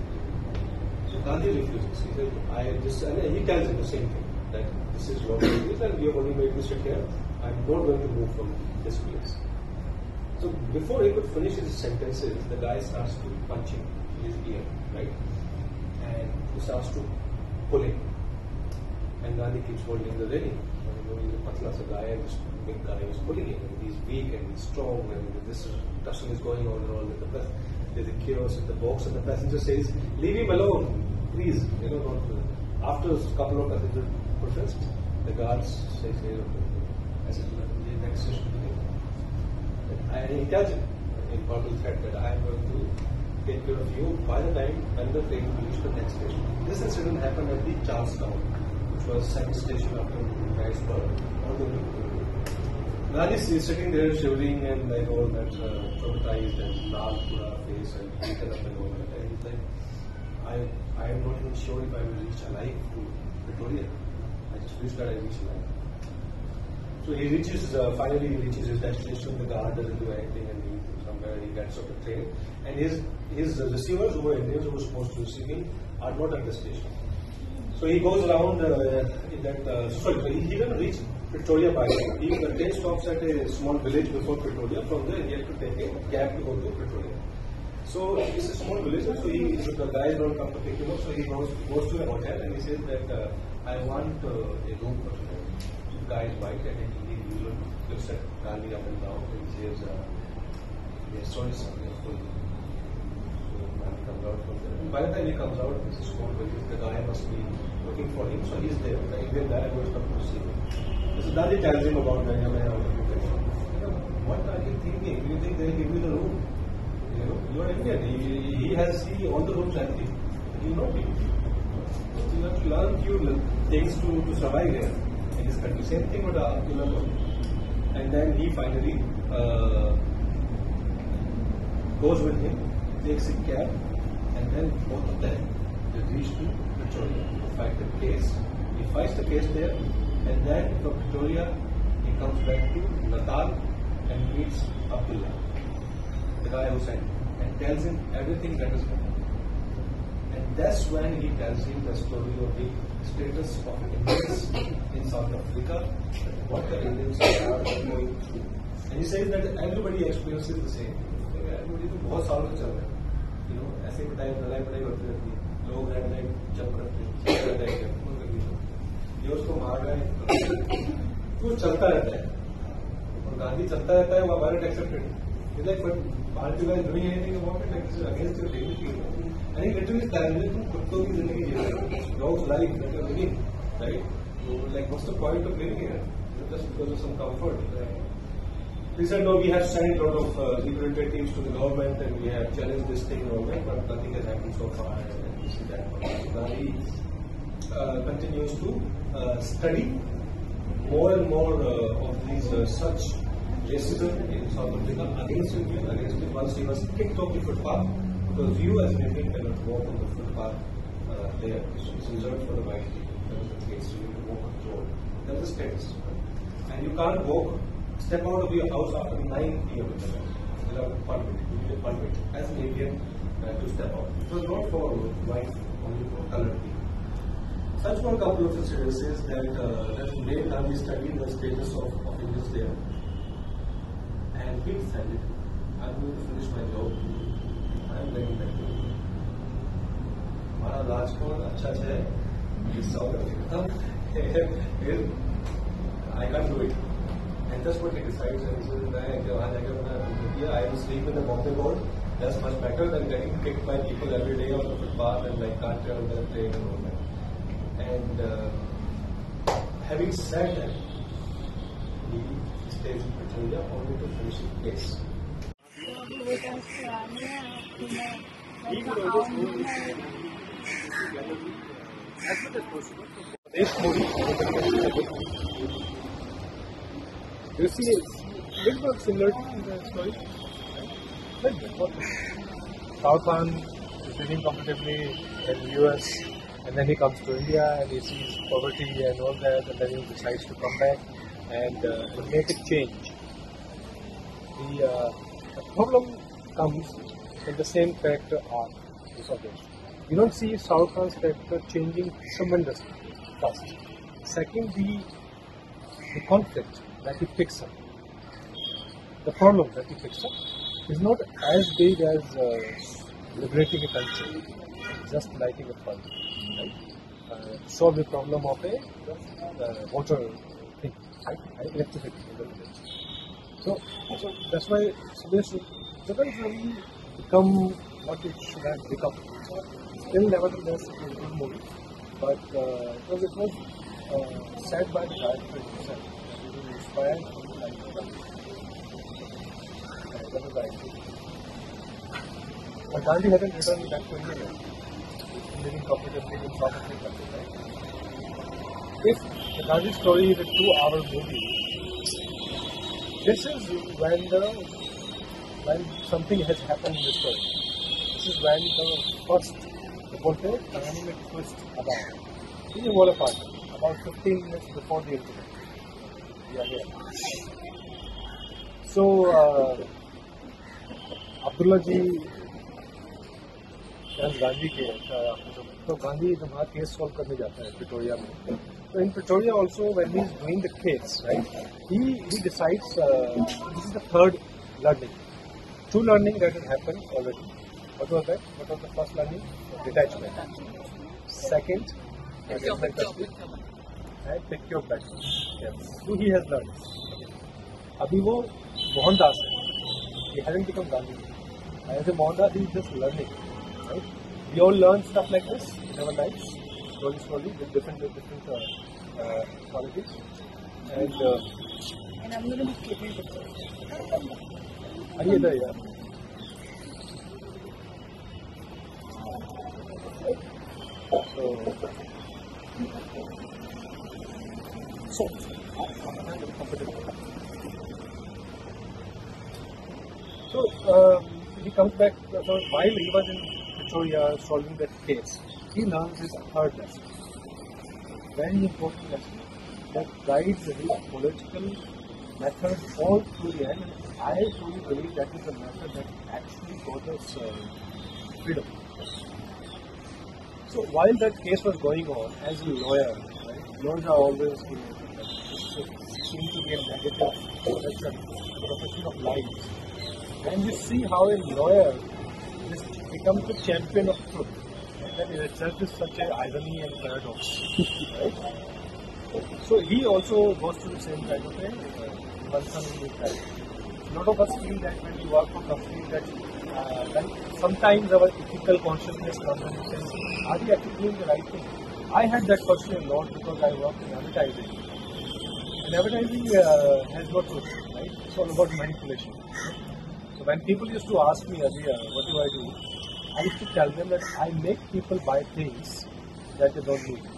So Gandhi refuses. He says, and he tells him the same thing, that this is what it is and you have only made me sit here. I am not going to move from this place. So before he could finish his sentences, the guy starts to punch him in his ear, right? And he starts to pull him. And Gandhi keeps holding the railing. He's a patla guy and this big guy is pulling him. And he's weak and he's strong and this tussle is going on and all with the press. There's a chaos in the box and the passenger says, leave him alone, please. You know, not, after a couple of passengers protest, the guards say, I said, next station. And he tells him in verbal threat that I am going to take care of you by the time when the train reaches the next station. This incident happened at the Charlestown, which was second station after Harrisburg. Gandhi is sitting there shivering and like all that traumatized and lal pura face and beaten up and all that. And he's like, I am not even sure if I will reach alive to Victoria. I just wish that I reach alive. So he reaches, finally he reaches his destination. The guard doesn't do anything and somewhere he gets off the train. And his receivers who were Indians who were supposed to receive him are not at the station. So he goes around in that, he didn't reach Pretoria by then. The train stops at a small village before Pretoria. From there he had to take a cab to go to Pretoria. So it's a small village, so the guys don't come to pick him up, so he goes to a hotel and he says that I want a room for tonight. The guy is white and he looks at Gandhi up and down and he says, yes, sorry sir, we are full. So Gandhi comes out from there. And by the time he comes out, this is small village, the guy must be looking for him, so he's there. The Indian guy goes up to see him. So Gandhi tells him about Benjamin out of the what are you thinking? Do you think they'll give you the room? You are Indian. He has all the rooms empty. He will not give you. So you have to learn few things to survive here in this country. Same thing with Abdullah. And then he finally goes with him, takes a cab, and then both of them they reach to Pretoria to fight the case. He fights the case there, and then from Pretoria he comes back to Natal and meets Abdullah, the guy who sent him, and tells him everything that is happening. And that's when he tells him the story of the status of Indians in South Africa, what the Indians are going through. And he says that everybody experiences the same. Everybody तो बहुत सालों से चल रहा है, ऐसे लड़ाई पढ़ाई होती रहती है, लोग रेड जंप करते हैं, ये उसको मार रहा है, तो चलता रहता है, और गांधी चलता रहता है, वो भारत एक्सेप्टेड है. He's like, but Bharat is doing anything about it, like this is against your dignity. And he literally tells me, तुम कुत्तों की जिंदगी जी रहे हो, dog's life that you're living, right? So, like, what's the point of living here? Just because of some comfort. Right? He said, no, we have sent a lot of representatives to the government and we have challenged this thing and all that, but nothing has happened so far. And this is that. So now he continues to study more and more of these such racism in South Africa against Indians, against it. Once he was kicked off the footpath, because you as an Indian cannot walk on the footpath there. It's reserved for the white people. That was the case. You need to walk on the road. That's the status. And you can't walk, step out of your house after 9 p.m. without a permit. You need a permit as an Indian to step out. It was not for white, only for colored people. Such were a couple of incidences that made Gandhi study the status of Indians there. And he decided, I'm going to finish my job. I'm getting back to India. हमारा राजकोट अच्छा है, South Africa. I can't do it. And that's what he decides. And he says, I will sleep in the Bombay Road. That's much better than getting kicked by people every day on the footpath and like can't travel the train and all that. And having said that, he stays in Pretoria only to finish his case. This movie, you see, it's a little bit similar to the story. Shah Khan is living comfortably in the US, and then he comes to India and he sees poverty and all that, and then he decides to come back and make a change. The problem comes in the same character arc. You don't see Shah Khan's character changing tremendously first. Second, the conflict that he picks up, the problem that he picks up, is not as big as liberating a country, just lighting a fire, right? Solve the problem of a water thing, right? Electricity in the village. So that's why this doesn't really become what it should have become. Still, nevertheless, it was a good movie, but it was said by the director himself. It was inspired from the life of Gandhi. That was the idea. But Gandhi hadn't returned back to India yet. He's living comfortably in South Africa, right? If the Gandhi story is a 2-hour movie, this is when something has happened in the story. This is when the bolte कहानी में twist about. This is all apart. About 15 minutes before the incident. We are here. So Abdullah ji Gandhi के तो गांधी जब वहाँ case solve करने जाता है Pretoria में, so in Pretoria also when he is doing the case, right, he decides this is the third learning. 2 learning that has happened already. What was that? What was the first learning? Detachment. Second, pick your battle. Yes. So he has learned. Abhi wo Mohandas hai. He hasn't become Gandhi. As a Mohandas, he is just learning. Right? We all learn stuff like this in our lives, slowly, with different qualities. And I'm going to be keeping it. Are you there? Yeah. So he comes back. So while he was in Pretoria solving that case, he learns his third lesson. Very important lesson that guides his political method all through the end. I truly believe that is the method that actually got us freedom. So while that case was going on, as a lawyer, right, lawyers are always seem to be a negative profession of lies. And you see how a lawyer becomes the champion of truth. And that in itself is such an irony and paradox. Right? So he also goes through the same kind of thing. A lot of us feel that when we work for companies that sometimes our ethical consciousness comes and says, are we actually doing the right thing? I had that question a lot because I worked in advertising. And advertising has no truth, right? It's all about manipulation. So when people used to ask me earlier, what do I do? I used to tell them that I make people buy things that they don't need.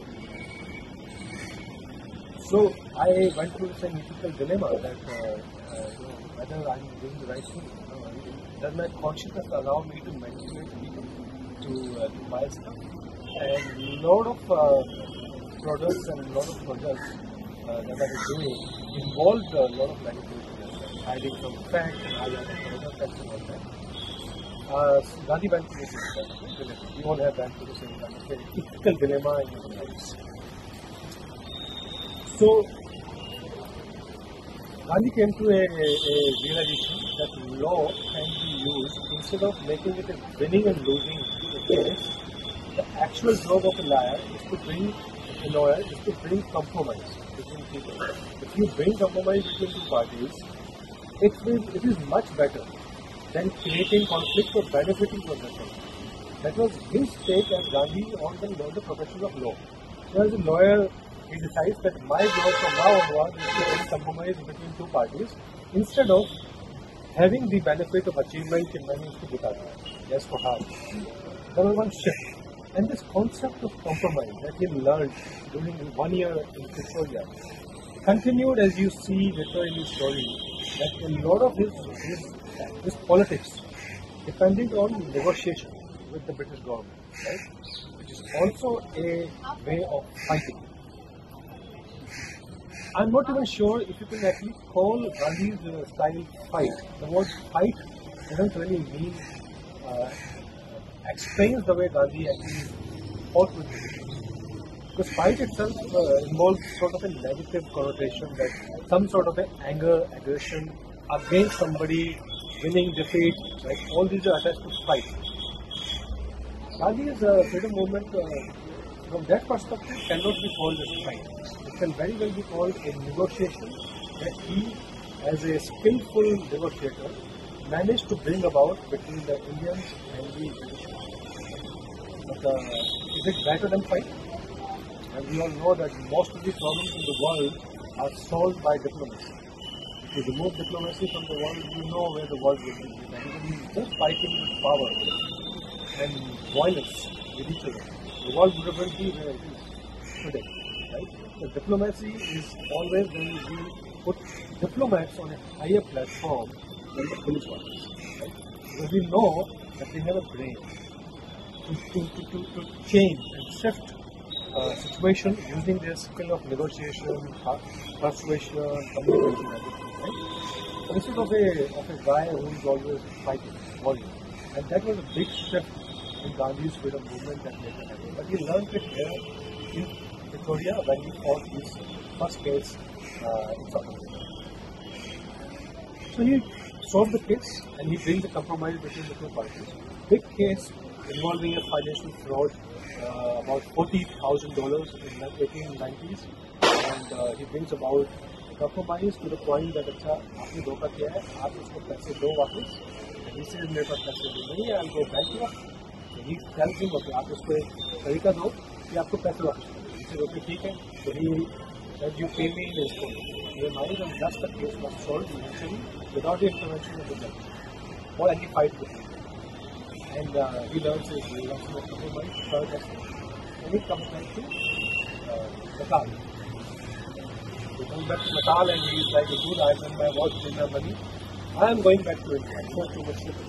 So I went through the same ethical dilemma that whether I'm doing the right thing. Does my consciousness allow me to manipulate people to buy stuff? And a lot of products and a lot of projects that I was doing involved a lot of manipulation, hiding some facts and other facts and all that. Gandhi went through the same kind of dilemma. We all have went through the same kind of very typical dilemma in our lives. So, Gandhi came to a realization that law can be used instead of making it a winning and losing case. The actual job of a lawyer is to bring compromise between people. If you bring compromise between two parties, it is much better than creating conflict or benefiting from the conflict. That was his take as Gandhi on the profession of law. So as a lawyer, he decides that my job from now onwards is to bring compromise between two parties instead of having the benefit of achievement in many to become. Yes, for hard. There was one shift. And this concept of compromise that he learned during 1 year in Victoria continued, as you see later in his story, that a lot of his politics depended on negotiation with the British government, right? Which is also a way of fighting. I'm not even sure if you can actually call Gandhi's style fight. The word fight doesn't really mean explains the way Gandhi actually fought with it. Because fight itself involves sort of a negative connotation, that some sort of an anger, aggression against somebody, winning, defeat, right? All these are attached to fight. Gandhi's freedom movement, from that perspective, cannot be called as fight. It can very well be called a negotiation that he, as a skillful negotiator, managed to bring about between the Indians and the British. But is it better than fight? And we all know that most of the problems in the world are solved by diplomacy. If you remove diplomacy from the world, you know where the world will be. Everybody is just fighting with power and violence with each other. The world wouldn't be where it is today. Right? So diplomacy is always when we put diplomats on a higher platform than the police ones. Right? Because we know that they have a brain to change and shift situation using their skill of negotiation, persuasion, communication, everything. Right? Instead of a guy who is always fighting, volume. And that was a big shift in Gandhi's freedom movement that later happened. But he learned it here in Victoria when he fought his first case in South Africa. So he solved the case and he brings a compromise between the two parties. Big case involving a financial fraud, about $40,000 in the 1890s, and he brings about a compromise to the point that अच्छा आपने धोखा किया है, आप उसको पैसे दो वापस. He says मेरे पास पैसे नहीं है, I'll go bankrupt. He tells him okay, आप उसको एक तरीका दो कि आपको पैसे वापस करें. He says okay, ठीक है. So he said you pay me in installments. He reminds and thus the case was solved eventually without the intervention of the judge or any fight with him. And he learns his lesson of compromise, third lesson, and he comes back to Natal. He comes back to Natal and he's like, dude, I sent my watch, bring my money. I am going back to India. I don't too much shipping.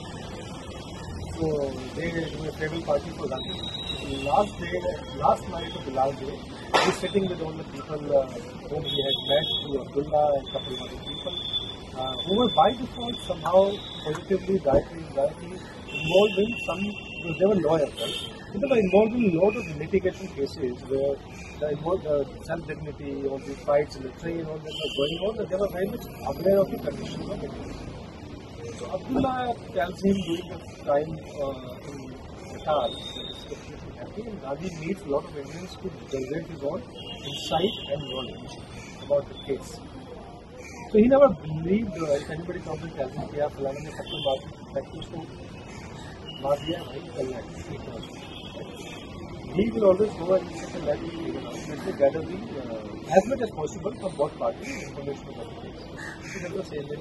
So they do a farewell party for Gandhi. Last night of the last day, he's sitting with all the people whom he had met, to Abdullah and a couple of other people, who were by default somehow positively, directly involved in some, because they were lawyers, right? So they were involved in a lot of litigation cases where the self-dignity, all the fights in the train, all that was going on, and they were very much aware of the conditions of India. So Abdullah tells him during the time in Natal that this situation happening, and Gandhi needs a lot of Indians to generate his own insight and knowledge about the case. So he never believed if anybody comes and tells him कि आप फलाने ने सबको बात उसको मार दिया भाई चलना है. He will always go and let me gather as much as possible from both parties information about the case. He does the same way.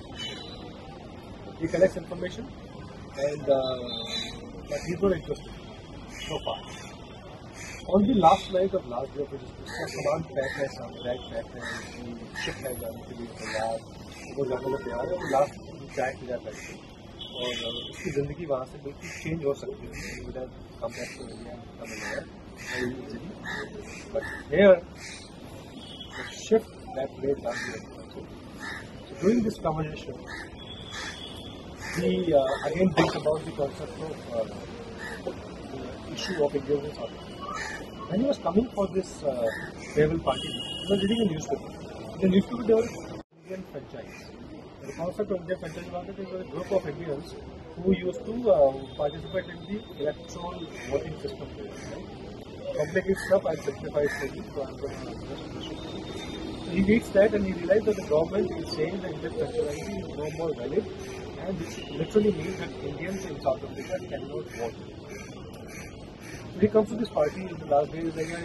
He collects information and but he's not interested so far. On the last night of last day of the discussion, सामान pack है, सब bag pack है, ship है जाने के लिए तैयार, वो जाने को तैयार है, वो लास्ट चाय पी जाता है और उसकी ज़िंदगी वहाँ से बिल्कुल चेंज हो सकती है. Without come back to India and become a lawyer very easily. But here, the shift that made Gandhi. So during this conversation, he again brings about the concept of the issue of Indians in South Africa. When he was coming for this farewell party, he was reading a newspaper. In the newspaper there was Indian franchise. The concept of Indian franchise was that there was a group of Indians who used to participate in the electoral voting system. Right? Complicated stuff, I simplify it for you, so I'm going to just so he reads that and he realizes that the government is saying that Indian franchise is no more valid, and this literally means that Indians in South Africa cannot vote. So he comes to this party in the last day, he's like,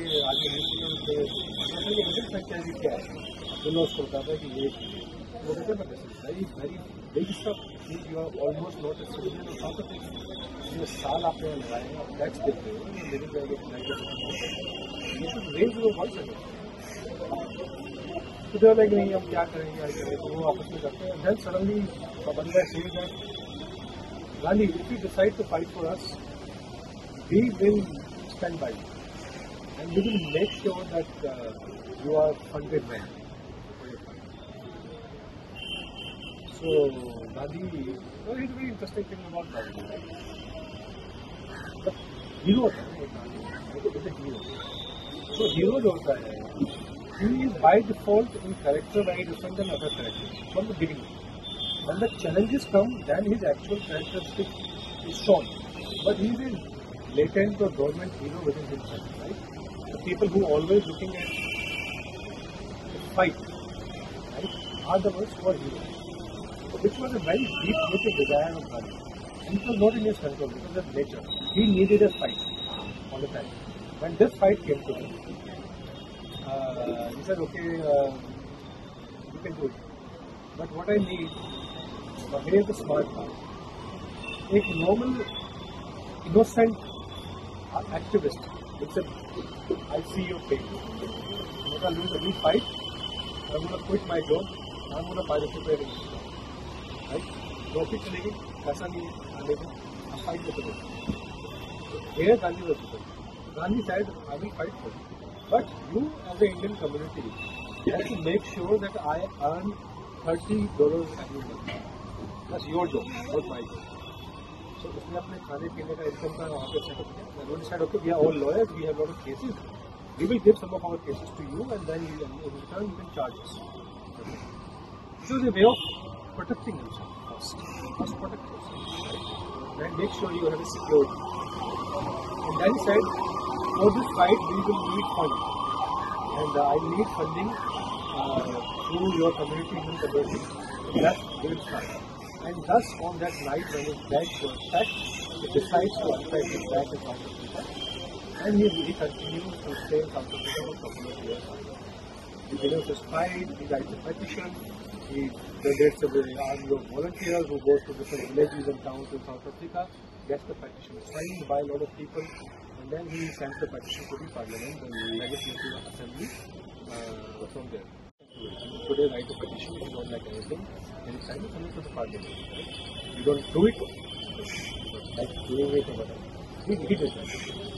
Indian franchise क्या है? तो उसको बताता है कि ये वो कहते हैं but this is very very big stuff. You are almost not a citizen of South Africa. ये साल आपने लगाए हैं, आप टैक्स देते हो, living like you should raise your voice again. तो they're like नहीं हम क्या करेंगे तो वो आपस में करते हैं. Then suddenly Babanda says that Gandhi, if you decide to fight for us, we will stand by you and we will make sure that you are funded well. So Gandhi, well, it's a very interesting thing about Gandhi. Right? The hero is a hero. So hero जो होता है, he is by default in character very different than other characters from the beginning. When the challenges come, then his actual characteristic is shown. But he is a latent or dormant hero within himself, right? The people who are always looking at the fight, right, are the ones who are heroes. So which was a very deep-rooted desire of Gandhi. And it was not in his control because of nature. He needed a fight all the time. When this fight came to him, he said, okay, you can do it. But what I need, here's the smart part. A normal, innocent activist would say, I see your pain. I'm going to lose every fight. I'm going to quit my job. I'm going to participate in it. Right? Nokri chalegi, paisa nahi hai, लेकिन I'm fight with it. Here Gandhi was different. Gandhi said, I will fight for you. But you as the Indian community have to make sure that I earn $30 every month. That's your job, not my job. So उसने अपने खाने पीने का income का वहाँ पे setup किया. Everyone said, okay, we are all lawyers, we have a lot of cases. We will give some of our cases to you, and then in return you can charge us. Okay. So it's a way of protecting himself first. First protect yourself, right? Then make sure you have a security. And then he said, for this fight we will need funding, and I need funding through your community conversion. That will start. And thus on that night when his bag was packed, he decides to unpack his bag in South Africa, and he continues to stay in South Africa for a couple of years. He begins his fight, he writes a petition, he generates an army of volunteers who goes to different villages and towns in South Africa, gets the petition signed by a lot of people, and then he sends the petition to the parliament and legislative assembly from there. Today write a petition if you don't like anything, then you send it to the parliament. Right? You don't do it, like doing it or whatever. He did that.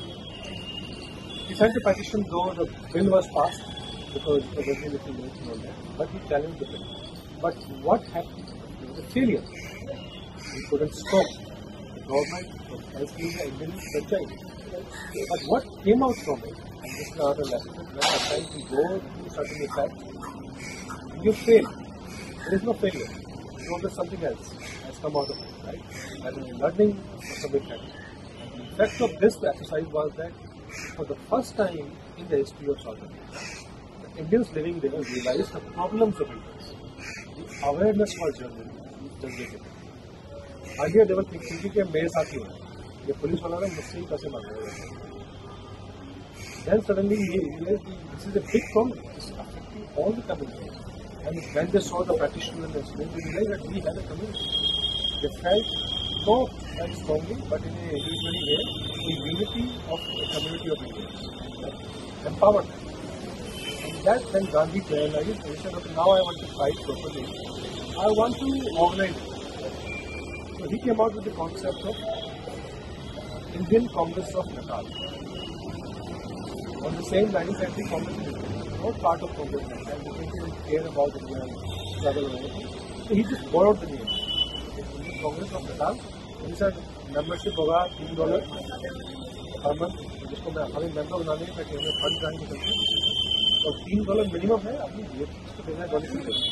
He sent the petition though the bill was passed because it was very little votes on that, but he challenged the bill. But what happened? It was a failure. He couldn't stop the government from helping the Indian franchise. But what came out from it, and this is another lesson, when sometimes you go through certain effects, you fail. There is no failure. You know there's something else has come out of it, right? And you're learning some effect. And the effect of this exercise was that for the first time in the history of South Africa, the Indians living there realized the problems of Indians. The awareness was generated. Earlier they were thinking कि मेरे साथ ही हो, ये police वाला ना मुझसे ही पैसे मांग रहा है. Then suddenly he realized this is a big problem. It's affecting all the communities. And when they saw the petition and the incident, they realized that we had a community. They felt not very strongly, but in a individually way, the unity of a community of Indians. Empowered them. And that when Gandhi realized, he said, okay, now I want to fight properly. I want to organize it. So he came out with the concept of Indian Congress of Natal. On the same lines as the Congress of India, not part of Congress of Natal, he didn't care about Indian struggle or anything. So he just borrowed the name. Congress of Natal. He said membership होगा $3 per month, जिसको मैं हमें member बनाने में पैसे में fund जाएंगे करके, और $3 मिनिमम है. अभी ये इसको देना है डोनेशन देना.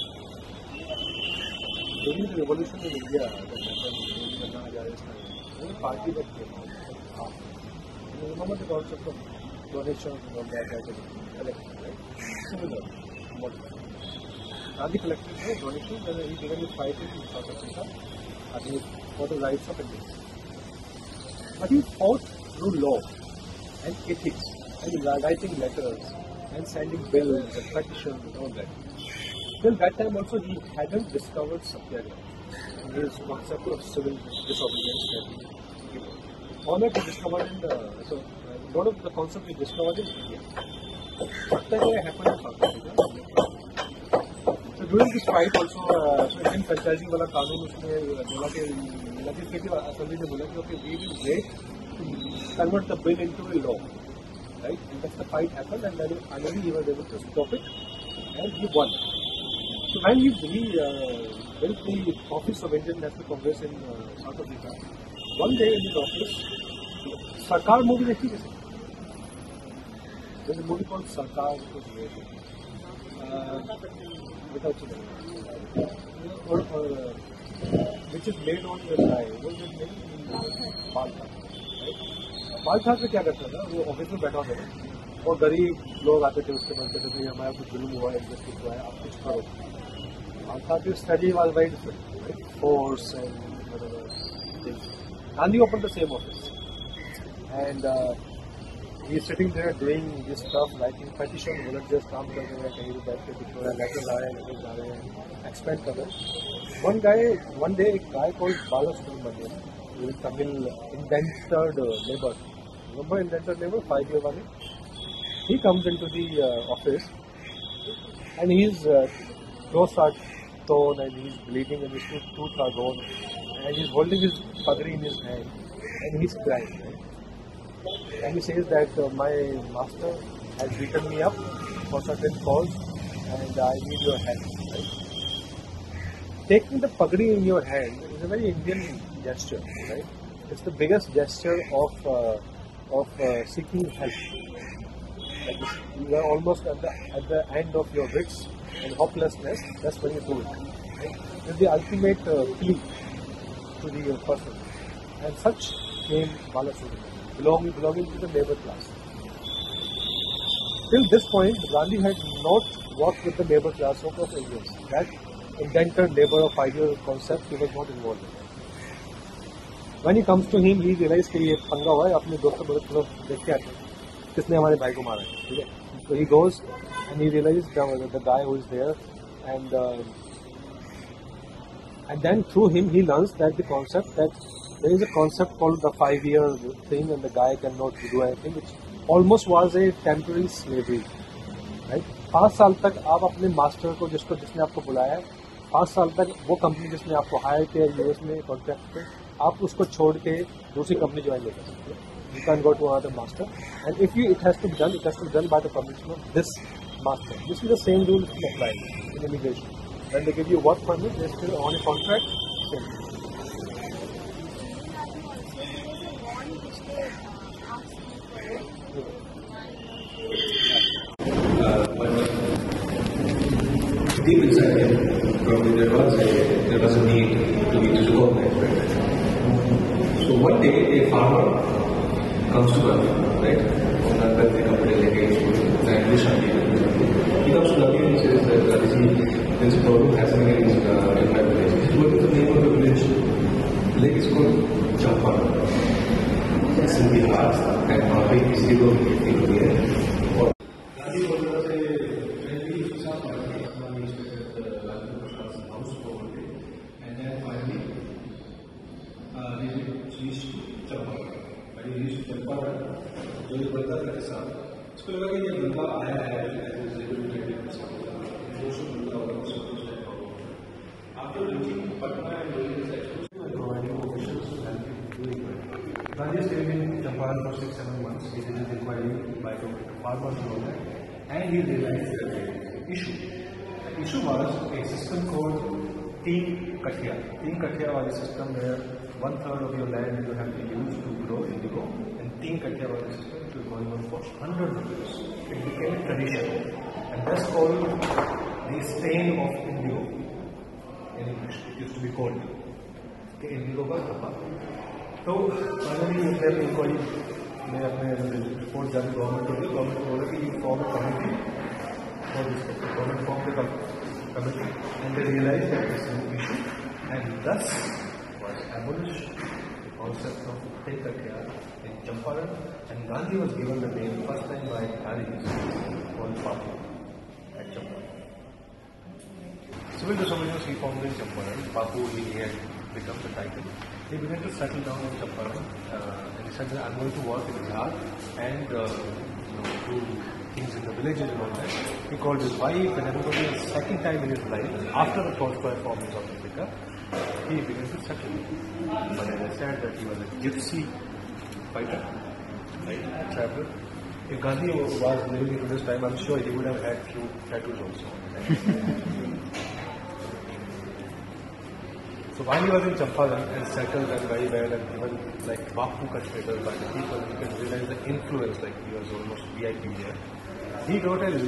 During the revolution in India, the party that came out, you remember the concept of donation and all that as an election, right? Similar model. Gandhi collected the donation and he began his fight in South Africa for the rights of Indians. But he fought through law and ethics and writing letters and sending bills and petitions and all that. Till that time also he hadn't discovered Satyagraha, his concept of civil disobedience that he all that he discovered in so a lot of the concept he discovered in India. Satyagraha happened in South Africa. So during this fight also, Indian franchising वाला कानून उसने बोला कि legislative assembly ने बोला कि okay, we will wait to convert the bill into a law, right? And that's the fight happened, and then finally he was able to stop it, and he won. So when he built the office of Indian National Congress in South Africa, one day in his office, Sarkar movie देखी कैसे? There's a movie called Sarkar, which is made on the guy. What is his name? Balthar. बालठाक में क्या करता था, वो office में बैठा होता था और गरीब लोग आते थे उसके पास, कहते थे हमारा कुछ जुल्म हुआ है, इंजस्टिस हुआ है, आप कुछ करो. बालठाक study was very different, force and things. Gandhi opened the same office and he is sitting there doing this stuff, writing petition, villagers काम कर रहे हैं, कहीं भी बैठ के कुछ हो रहा है, लेटर ला रहे हैं, लेटर जा रहे हैं, एक्सपेंड कर रहे हैं. One day a guy called Balasubramanian, who is Tamil indentured labor. Remember indentured labor, 5-year one? He comes into the office and his clothes are torn and he's bleeding and his tooth are gone and he's holding his pagri in his hand and he's crying. Right? And he says that my master has beaten me up for certain cause and I need your help. Right? Taking the pagri in your hand is a very Indian gesture, right? It's the biggest gesture of seeking help. Like you are almost at the end of your wits and hopelessness. That's when you do it. Right? It's the ultimate plea to the person. And such came Balasubramanian, belonging to the labor class. Till this point, Gandhi had not worked with the labor class of Indians. That indentured labor or 5-year concept he was not involved in. When he comes to him, he realized कि ये पंगा हुआ है, अपने दोस्तों को थोड़ा देख के आते हैं, किसने हमारे भाई को मारा है, ठीक है? So he goes and he realizes the guy who is there, and then through him he learns that the concept that there is a concept called the 5-year thing, and the guy cannot do anything, which almost was a temporary slavery, right? 5 साल तक आप अपने master को जिसने आपको बुलाया है, 5 साल तक वो कंपनी जिसने आपको हायर किया यूएस में कॉन्ट्रैक्ट पे, आप उसको छोड़ के दूसरी कंपनी ज्वाइन नहीं कर सकते. You can go to another master, and if it has to be done by the permission of this master. This is the same rule which applies in immigration. When they give you work permit, they still on a contract. Same. Deep inside him, probably there was a need to be disorganized, right? So one day a farmer comes to Ravi, right? He comes to Ravi and says that there is a problem happening in my village. What is the name of the village? The lake is called Champara. It's in Bihar, and Ravi is able to be here. उसको लगा कि ये बंदा आया है Gandhi stayed in Japan for 6-7 months. He did his inquiry by the farmers and he realized the issue. The issue was a system called तीन कठिया वाले system में 1/3 of your land you have to use to grow indigo, and तीन कठिया वाले system which was going on for 100 years. It became a tradition, and that's called the stain of indigo. In English, it used to be called the indigo का धब्बा. तो finally जब inquiry में अपने report जारी government को बोला कि you form a committee for this. Government formed a committee, and they realized that this is an issue, and thus was abolished the concept of Tenkatya in Champaran, and Gandhi was given the name first time by Gandhi called Papu at Champaran. Civil disobedience he formed in Champaran. Papu, he had become the title. He began to settle down in Champaran, and he said that I'm going to work in Bihar and do things in the villages and all that. He called his wife and everybody. The second time in his life, after the Tolstoy form in South Africa, he began to settle. But as I said, that he was a gypsy fighter, right? A traveler. If Gandhi was living into this time, I'm sure he would have had few tattoos also. So while he was in Champaran and settled and very well and given like Bapu considered by the people, you can realize the influence, like he was almost VIP there. He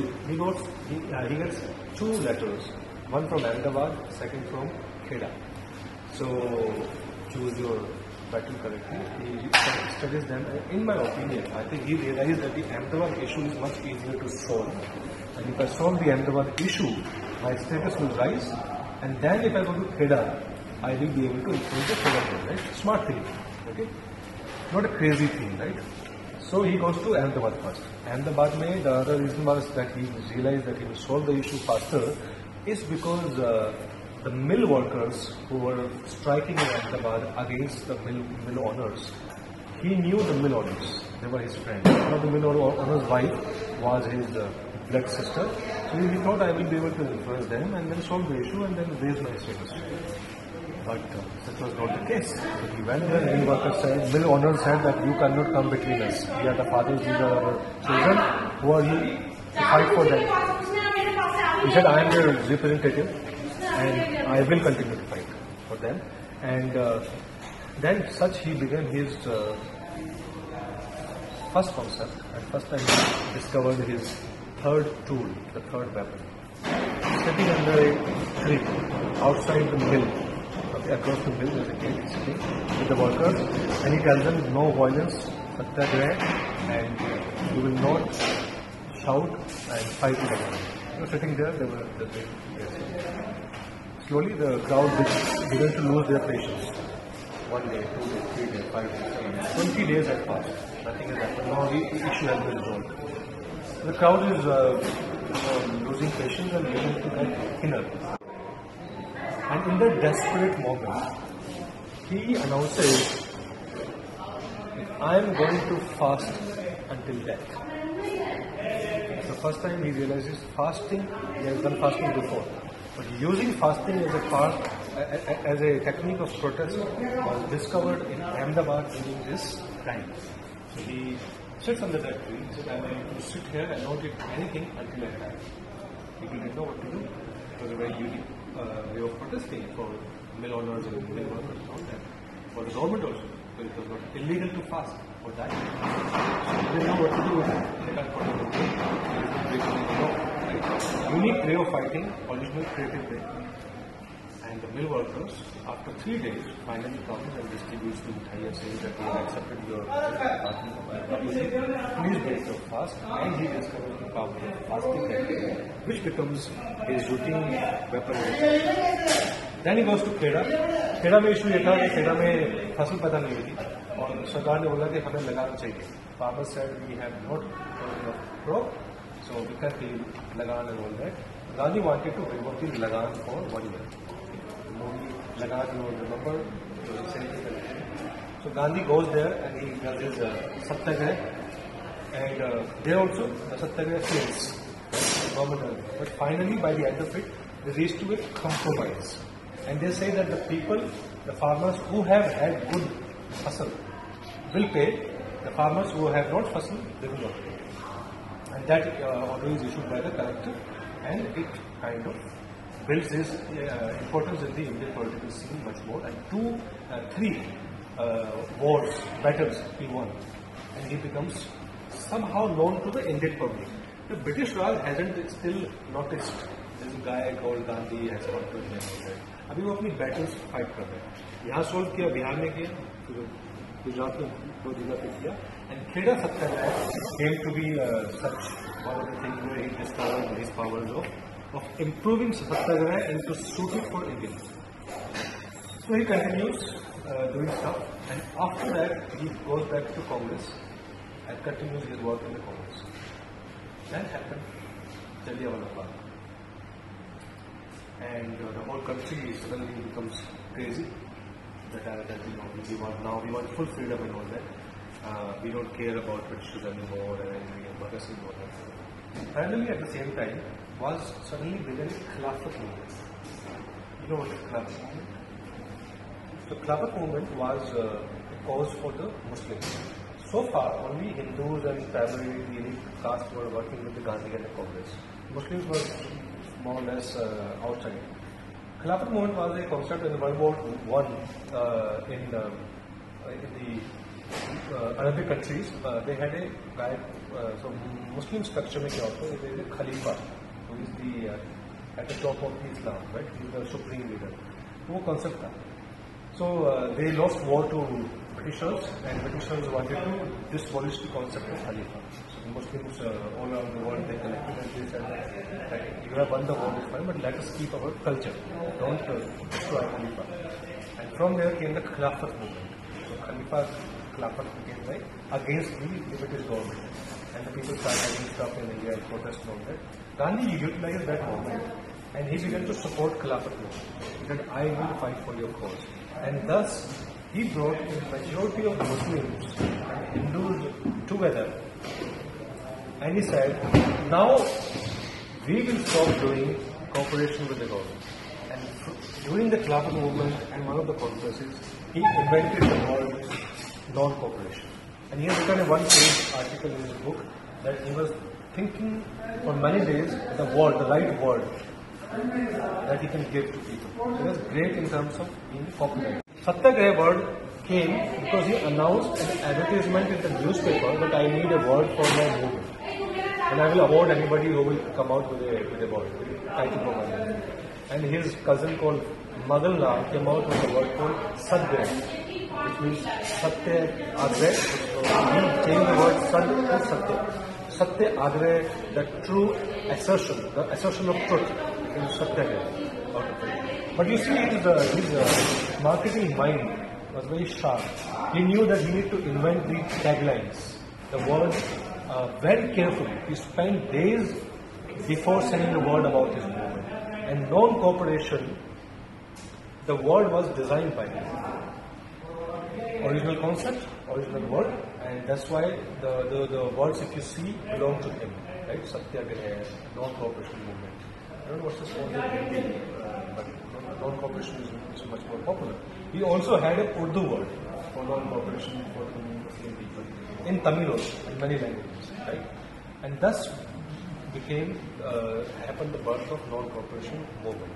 gets 2 letters, one from Ahmedabad, second from Kheda. So choose your battle correctly. He studies them, and in my opinion, I think he realized that the Ahmedabad issue is much easier to solve. And if I solve the Ahmedabad issue, my status will rise. And then if I go to Kheda, I will be able to influence the Kheda, right? Smart thing, okay? Not a crazy thing, right? So he goes to Ahmedabad first. Ahmedabad mein, the other reason was that he realized that he will solve the issue faster is because the mill workers who were striking in Ahmedabad against the mill owners, he knew the mill owners. They were his friends. One of the mill owner's wife was his blood sister. So he thought I will be able to influence them and then solve the issue and then raise my status. But such was not the case. So he went there, mill workers said, mill owners said that you cannot come between us. We are the fathers, these are our children. Who are you to fight for them? He said, I am their representative and I will continue to fight for them. And then such he began his first concept, and first time he discovered his third tool, the third weapon. Sitting under a tree outside the mill, across the mill there's a gate sitting with the workers, and he tells them no violence, satyagraha, and you will not shout and fight with anyone. They were sitting there, they were slowly the crowd began to lose their patience. 1 day, 2 days, 3 days, 5 days, 7 days, 20 days had passed. Nothing has happened. Now the issue has been resolved. The crowd is losing patience and beginning to get thinner. And in that desperate moment, he announces, I am going to fast until death. It's the first time he realizes fasting. He has done fasting before. But using fasting as a technique of protest was discovered in Ahmedabad during this time. So he sits under that tree. He said, I am going to sit here and not eat anything until I die. People didn't know what to do. It was a very unique way of protesting for mill owners and mill workers and all that. For the government also, because it was not illegal to fast or die. So they didn't know what to do with it. They can't follow the law. Unique way of fighting, original creative way. And the mill workers, after 3 days, finally comes and distributes the entire saying that we have accepted your please break your fast. And he discovers the power of fasting, which becomes his routine weapon. Then he goes to Kheda. Kheda में issue ये था कि खेड़ा में फसल पैदा नहीं हुई थी और सरकार ने बोला कि हमें लगाना चाहिए. Farmers said we have not enough crop, so we can't pay lagan and all that. Gandhi wanted to revoke the lagan for 1 year. Lagan, you will remember, it was a scientific election. So Gandhi goes there and he does his satyagraha, and there also the satyagraha fails. But finally, by the end of it, they reach to a compromise. And they say that the people, the farmers who have had good fasal will pay. The farmers who have not fasal, they will not pay. And that order is issued by the collector, and it kind of builds his importance in the Indian political scene much more, and three wars, battles he won, and he becomes somehow known to the Indian public. The British Raj hasn't still noticed this guy called Gandhi has got to India. अभी वो अपनी battles fight कर रहे हैं. यहाँ solve किया, बिहार में किया, फिर गुजरात में 2 जगह पे किया, and Kheda Satyagraha came to be such one of the things where he discovered his powers of improving Satyagraha and to suit it for Indians. So he continues doing stuff, and after that he goes back to Congress and continues his work in the Congress. Then happened Jallianwala Bagh, and the whole country suddenly becomes crazy. That we want full freedom and all that. We don't care about British anymore, and we are Bhagat Singh and finally, at the same time, was suddenly began Khilafat movement. You know what is Khilafat movement? The Khilafat movement was a cause for the Muslims. So far, only Hindus and primary elite caste were working with the Gandhi and the Congress. Muslims were more or less outside. Khilafat movement was a concept in World War I in the Arabic countries. They had a guy, so Muslim structure में क्या होता है? There is a Khalifa who is the at the top of the Islam, right? He is the supreme leader. वो concept था. So they lost war to Britishers, and Britishers wanted to disabolish the concept of Khalifa. So the Muslims all around the world, they collected and they said that you have won the war, is fine, but let us keep our culture. Don't destroy Khalifa. And from there came the Khilafat movement. So Khilafat became like against the British government. And the people started having stuff in India and protest on that. Gandhi utilized that moment and he began to support Khilafat movement. He said, I will fight for your cause. And thus, he brought the majority of Muslims and Hindus together. And he said, now we will stop doing cooperation with the government. And during the Khilafat movement and one of the conferences, he invented the word non-cooperation. And he has written a one-page article in his book that he was thinking for many days the right word that he can give to people. It was great in terms of being popular. Satyagraha word came because he announced an advertisement in the newspaper that I need a word for my movement. And I will award anybody who will come out with a word, title for my movement. And his cousin called Madan Lal came out with a word called Satyagraha, which means Satya Agrah. So he changed the word Sat to Satya. Satya Agrah, the true assertion, the assertion of truth, is Satyagraha. But you see, his marketing mind was very sharp. He knew that he needed to invent the taglines, the words very carefully. He spent days before saying a word about his movement. And non-cooperation, the word was designed by him. Original concept, original word, and that's why the words, if you see, belong to him. Right? Satyagraha, non-cooperation movement. I don't know what's this called in Hindi, but non-cooperation is much more popular. He also had an Urdu word for non-cooperation for the Muslim people in Tamil also, in many languages, right? And thus happened the birth of non-cooperation movement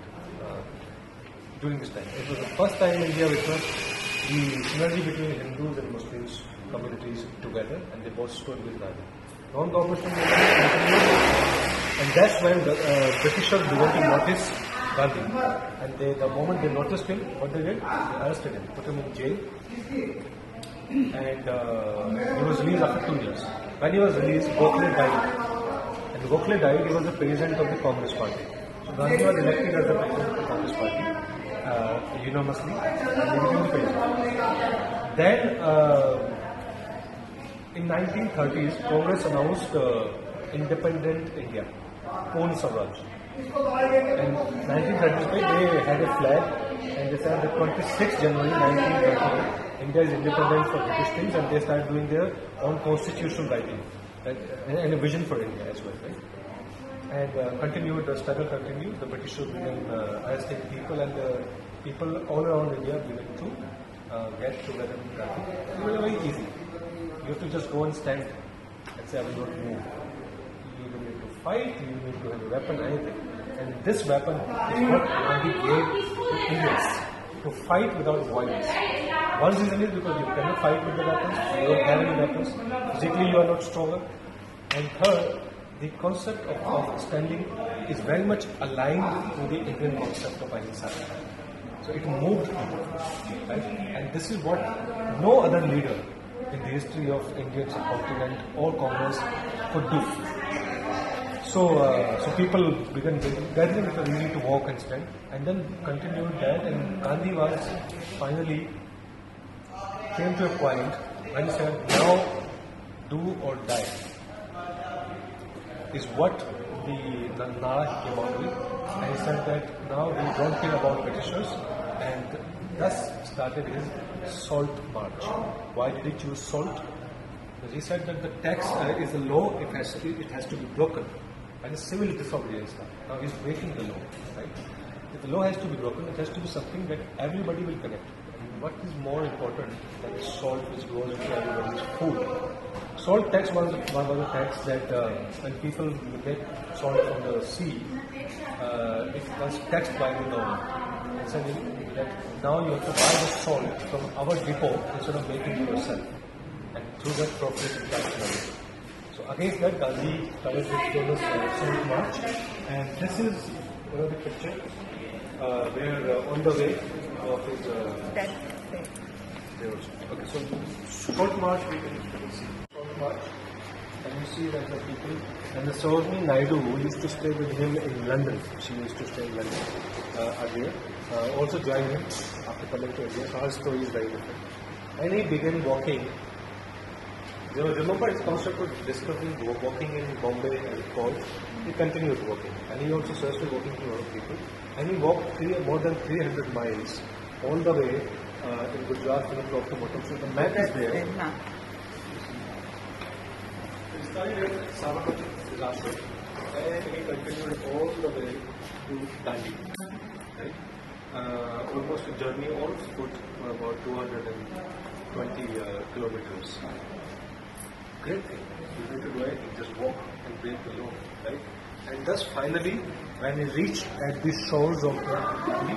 during this time. It was the first time in India which was the synergy between Hindus and Muslims communities together, and they both stood with Gandhi. Non-cooperation movement continued, and that's when the Britishers began to notice Gandhi. And the moment they noticed him, what they did? They arrested him, put him in jail, and he was released after 2 years. When he was released, Gokhale died. And Gokhale died, he was the president of the Congress Party. So Gandhi was elected as the president of the Congress Party, unanimously, and he became the president. Then, in 1930s, Congress announced independent India, Purna Swaraj. And 1930s, they had a flag, and they said that 26th January 1930, India is independent for British things, and they started doing their own constitutional writing, and a vision for India as well, right? And the struggle continued. The Britishers began arresting people, and the people all around India began to get together with Gandhi. It was very easy. You have to just go and stand and say, I will not move. You don't need to fight, you don't need to have a weapon, anything. And this weapon is what Gandhi gave to Indians to fight without violence. One reason is because you cannot fight with the weapons, you don't have any weapons, physically you are not stronger. And third, the concept of standing is very much aligned to the Indian concept of ahimsa. So it moved people, right? And this is what no other leader in the history of Indian subcontinent or Congress could do. So people began gathering because we need to walk and stand, and then continued that. And Gandhi was finally came to a point when he said, "Now, do or die," is what the Nara came out with. And he said that now we don't care about Britishers, and thus started his salt march. Why did he choose salt? Because he said that the tax is a law, it has to be broken. And it's civil disobedience now. Now he's breaking the law, right? If the law has to be broken, it has to be something that everybody will connect. And what is more important than salt which goes into everybody's food? Salt tax was a tax that when people get salt from the sea, it was taxed by the government. And said that now you have to buy the salt from our depot instead of making it yourself. And through that profit tax money. So against that, Gandhi started this famous salt march, and this is one of the picture where on the way of his. Okay, so salt march we can see. Salt march, and you see that the people, and the Sarojini Naidu who used to stay with him in London. She used to stay in London earlier. Also joined him after coming to India. So her story is very different, and he began walking. Remember his concept of discovering walking in Bombay as it called. He continued walking, and he also suggested walking to a lot of people. And he walked more than 300 miles all the way in Gujarat from the top to bottom. So the map is there. He started at Sabarmati Disaster, and he continued all the way to Dandi. Right? Almost a journey on foot for about 220 kilometers. Great thing. You need to do anything, just walk and break the law, right? And thus finally, when he reached at the shores of the Gandhi,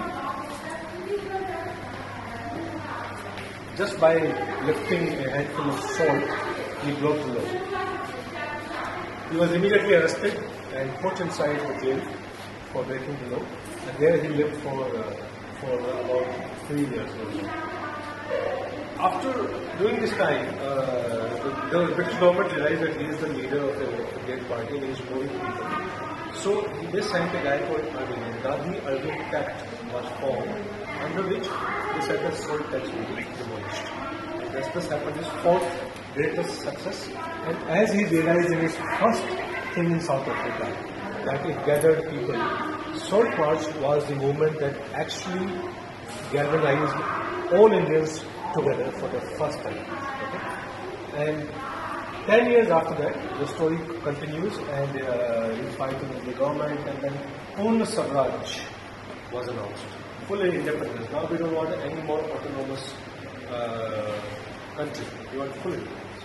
just by lifting a handful of salt, he broke the law. He was immediately arrested and put inside the jail for breaking the law, and there he lived for about 3 years or so. After during this time, the British government realized that he is the leader of the Indian party and he is moving people. So they sent a guy called Arvind. Gandhi Arvind Pact was formed, under which they said that salt tax will be demolished. And this happened his fourth greatest success. And as he realized in his first thing in South Africa, that it gathered people, Salt March was the movement that actually galvanized all Indians together for the first time. Okay? And 10 years after that, the story continues, and he's fighting with the government, and then Purna Swaraj was announced. Full independence. Now we don't want any more autonomous country. We want full independence.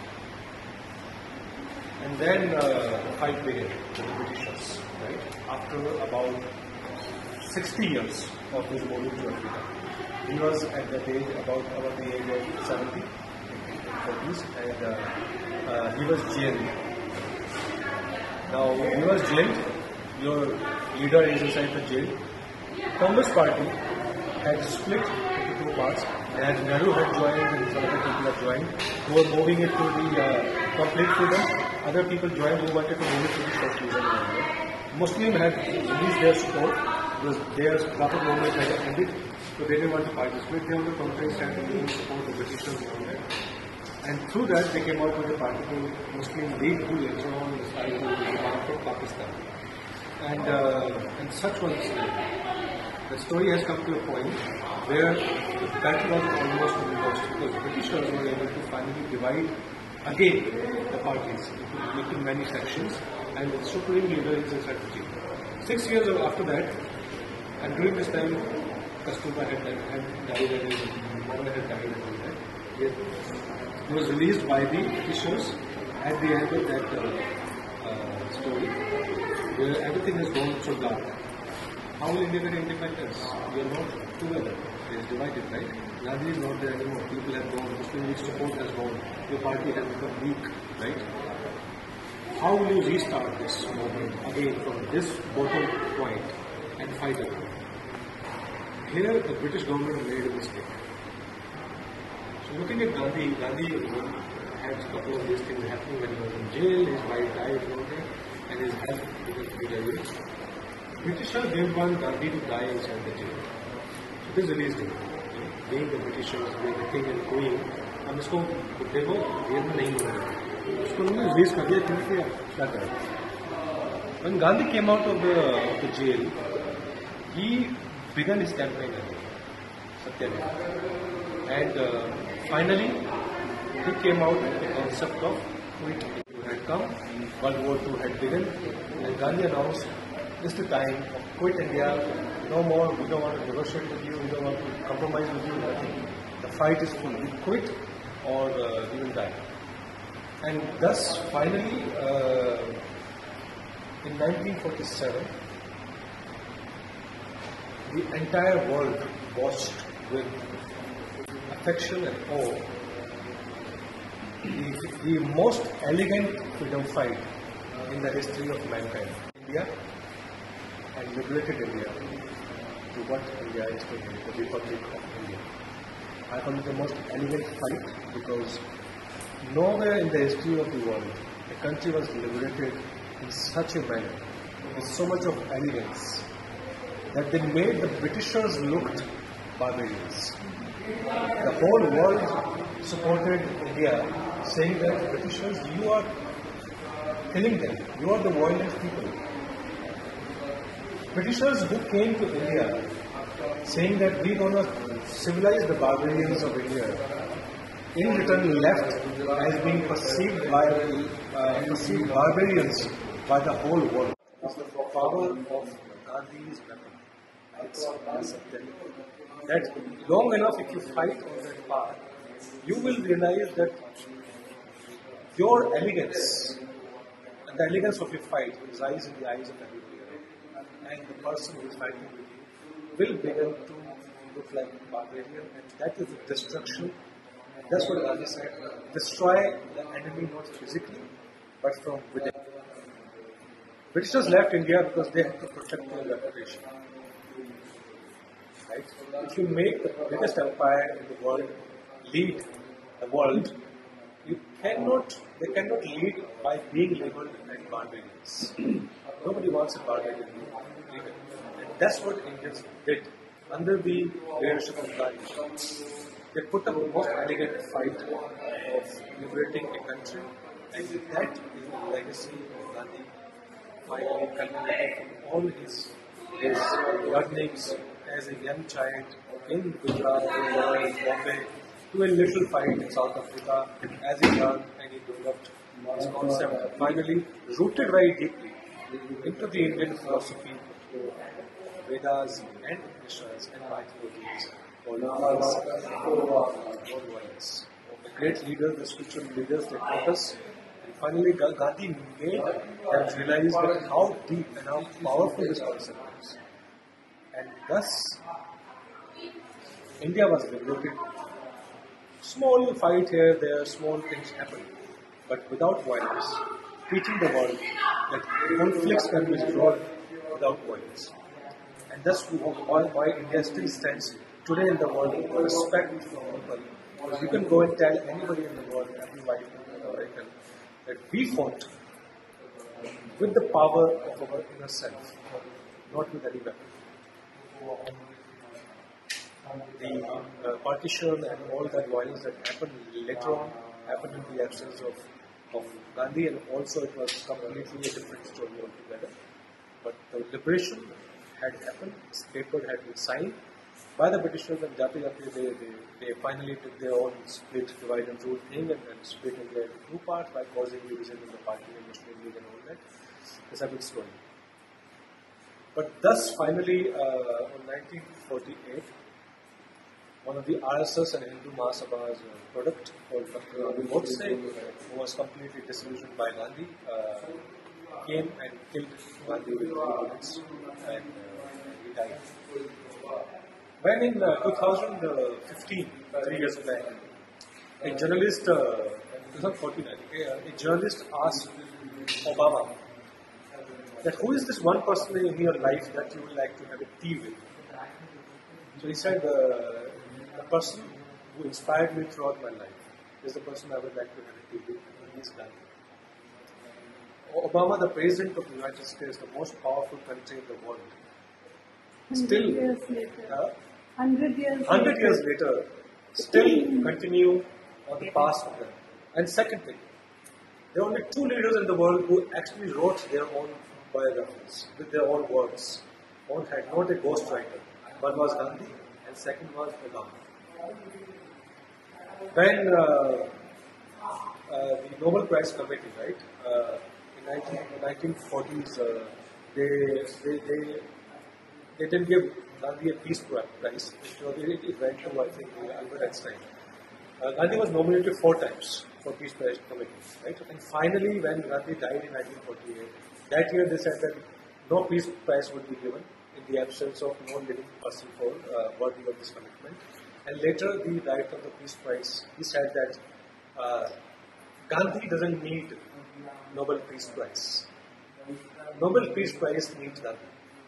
And then the fight began with the Britishers. Right? After about 60 years of his moving to Africa. He was at that age about the age of 70 in 40s, and he was jailed. Now he was jailed. Your leader is inside the jail. Congress party had split into two parts. As Nehru had joined and some other people had joined, who were moving it to the complete freedom. Other people joined who wanted to move it to the socialism. Muslims had released their support because their Khilafat movement had ended. So they didn't want to participate. They were conference and they support the Britishers movement. And through that they came out with a party called Muslim League, who later on decided to be for Pakistan. And such was the story. The story has come to a point where the country was almost lost because the Britishers were able to finally divide again the parties into many sections, and the supreme leader is inside the jail. 6 years after that, and during this time, Kasturba had died and his mother had died and all that. He was released by the Britishers at the end of that story, where everything has gone so dark. How will India get independence? We are not together. It is divided, right? Gandhi is not there anymore. People have gone. Muslim League support has gone. Your party has become weak, right? How will you restart this movement again from this bottom point and fight again? Here, the British government made a mistake. So, looking at Gandhi had a couple of these things happening when he was in jail. His wife died, and his health became deteriorated. Britishers didn't want Gandhi to die inside the jail. So, they released him. Being the Britishers, being the king and queen, हम इसको देखो jail में नहीं होना है उसको उन्होंने release कर दिया क्योंकि क्या करें When Gandhi came out of the jail, he began his campaign again, Satyagraha, and finally he came out with the concept of quit. It had come, World War II had begun, and Gandhi announced, "This is the time of quit India. No more. We don't want to negotiate with you. We don't want to compromise with you. Nothing. The fight is full. We quit, or we will die." And thus, finally, in 1947, the entire world watched with affection and awe the most elegant freedom fight in the history of mankind. India and liberated India to what India is today, the Republic of India. I call it the most elegant fight because nowhere in the history of the world a country was liberated in such a manner, with so much of elegance, that they made the Britishers looked barbarians. The whole world supported India, saying that Britishers, you are killing them, you are the violent people. Britishers who came to India saying that we're going to civilize the barbarians of India, in return left as being perceived barbarians by the whole world. It's the power of Gandhi's weapon. It's that long enough if you fight on that path, you will realize that your elegance and the elegance of your fight will rise in the eyes of everybody. And the person who is fighting with you will begin to look like a barbarian, and that is the destruction. And that's what Gandhi said: destroy the enemy not physically, but from within. Britishers left India because they had to protect their reputation. Right? If you make the biggest empire in the world lead the world, they cannot lead by being labeled as barbarians. Nobody wants a barbarian leader. And that's what Indians did under the leadership of Gandhi. They put up the most elegant fight of liberating a country, and that is the legacy of Gandhi, finally culminating from all his learnings as a young child in Gujarat, in Bombay, to a little fight in South Africa as he learned and he developed his concept, finally rooted very deeply into the Indian philosophy, Vedas and Upanishads and mythologies, politics, non-violence. The great leaders, the spiritual leaders, they taught us, and finally Gandhi made them realize that how deep and how powerful this concept is. And thus, India was liberated. Small fight here, there, small things happen, but without violence, teaching the world that conflicts can be resolved without violence. And that's why India still stands today in the world with respect for people. Because you can go and tell anybody in the world, every white American, that we fought with the power of our inner self, not with any weapon. The partition and all that violence that happened later on happened in the absence of Gandhi, and also it was completely a different story altogether. But the liberation had happened, this paper had been signed by the Britishers, and they finally took their own split, divide and rule thing, and then split India into two parts by causing division in the party and Muslim League and all that. It's a big story. But thus, finally, in 1948, one of the RSS and Hindu Mahasabha's product called Dr. Abu Godse, who was completely disillusioned by Gandhi, came and killed Gandhi with 3 bullets, and he died. When in 2015, 3 years back, a journalist, 2014, I think, a journalist asked Obama that who is this one person in your life that you would like to have a tea with? So he said, the person who inspired me throughout my life is the person I would like to have a tea with, and he's Gandhi. Obama, the president of the United States, the most powerful country in the world, still, 100 years later, still continue on the path of them. And second thing, there are only 2 leaders in the world who actually wrote their own biographies with their own words, own hand, not a ghostwriter. One was Gandhi, and second was Obama. When the Nobel Prize Committee, right, in 1940s, they didn't give Gandhi a peace prize. It went to, I think, Albert Einstein. Gandhi was nominated 4 times for Peace Prize Committee, right? And finally, when Gandhi died in 1948, that year they said that no Peace Prize would be given in the absence of no living person for worthy of this commitment. And later, the director of the Peace Prize, he said that Gandhi doesn't need Nobel Peace Prize. Nobel Peace Prize needs Gandhi.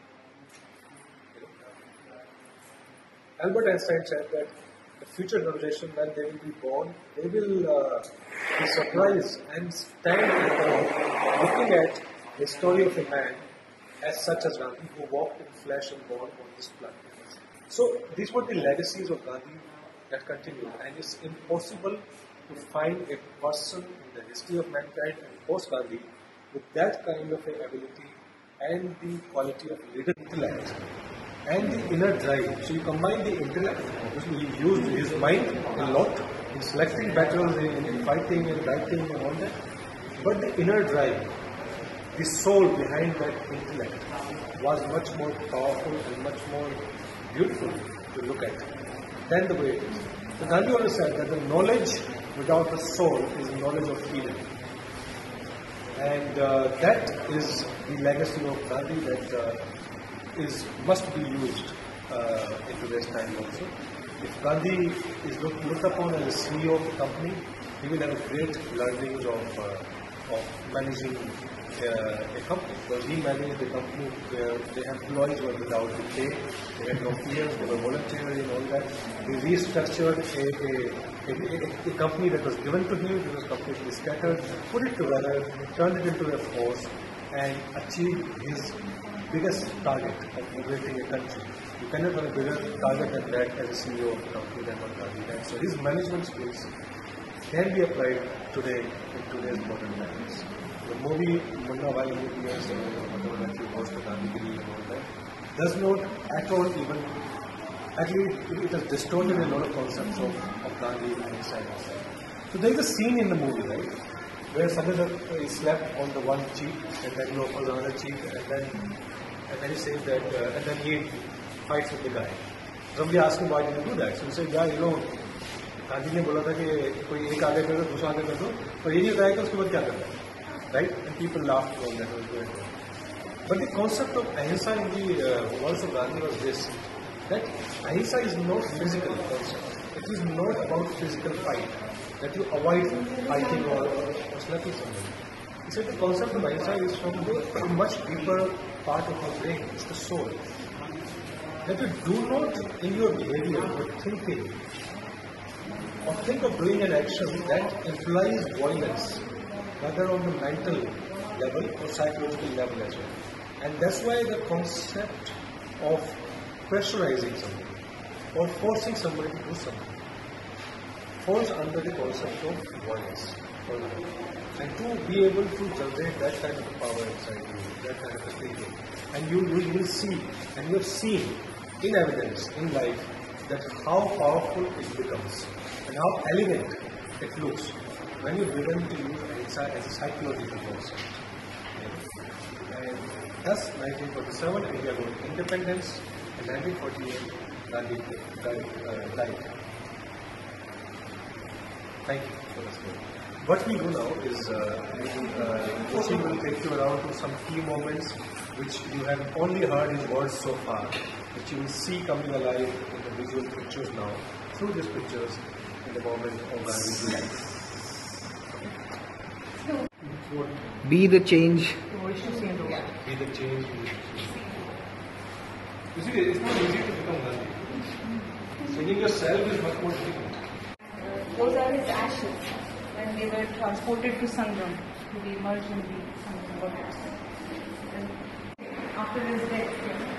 Albert Einstein said that the future generation, when they will be born, they will be surprised and stand looking at the story of a man as such as Gandhi, who walked in flesh and bone on this planet. So these were the legacies of Gandhi that continue, and it's impossible to find a person in the history of mankind and post-Gandhi with that kind of ability and the quality of leader intellect and the inner drive. So you combine the intellect, obviously he used his mind a lot in selecting battles, in fighting and writing and all that, but the inner drive, the soul behind that intellect was much more powerful and much more beautiful to look at than the way it is. So Gandhi always said that the knowledge without the soul is the knowledge of freedom. And that is the legacy of Gandhi that must be used in today's time also. If Gandhi is looked upon as a CEO of a company, he will have a great learnings of managing a company, because he managed the company where the employees were without the pay, they had no fear, they were voluntary and all that. He restructured a company that was given to him, it was completely scattered, put it together, turned it into a force, and achieved his biggest target of liberating a country. You cannot have a bigger target than that as a CEO of a company than what Gandhi had. So his management skills can be applied today in today's modern times. The movie Munna Bhai Indians that you watched the Gandhi and all that does not at all even, actually it has distorted a lot of concepts of Gandhi inside himself. So there is a scene in the movie, right, where Sanjay is slapped on the one cheek and then he offers another cheek and then he says that and then he fights with the guy. Somebody asked him why did you do that? So he said, yeah, you know, Gandhi ने बोला था कि कोई एक आगे कर दो, दूसरा आगे कर दो, पर ये नहीं बताया कि उसके बाद क्या करना है. Right? And people laughed when that was going on. But the concept of ahimsa in the words of Gandhi was this, that ahimsa is not physical concept. It is not about physical fight, that you avoid fighting or slapping somebody. He said the concept of ahimsa is from the much deeper part of our brain, it's the soul. That you do not in your behavior or thinking or think of doing an action that implies violence, whether on the mental level or psychological level as well. And that's why the concept of pressurizing somebody or forcing somebody to do something falls under the concept of violence. And to be able to generate that kind of power inside you, that kind of a thinking, and you will see, and you have seen in evidence in life that how powerful it becomes and how elegant it looks when you begin to use ahimsa as a psychological concept. And thus, 1947, India got independence, and 1948, Gandhi died. Thank you for this story. What we do now is, Koshi will take you around to some key moments which you have only heard his words so far. which you will see coming alive in the visual pictures now, through these pictures in the moment of Gandhi's life. Be the change. Be the change. You see, it's not easy to become Gandhi. Changing yourself is much more difficult. Those are his ashes when they were transported to Sangam to be merged in the Sangam waters. And after his death.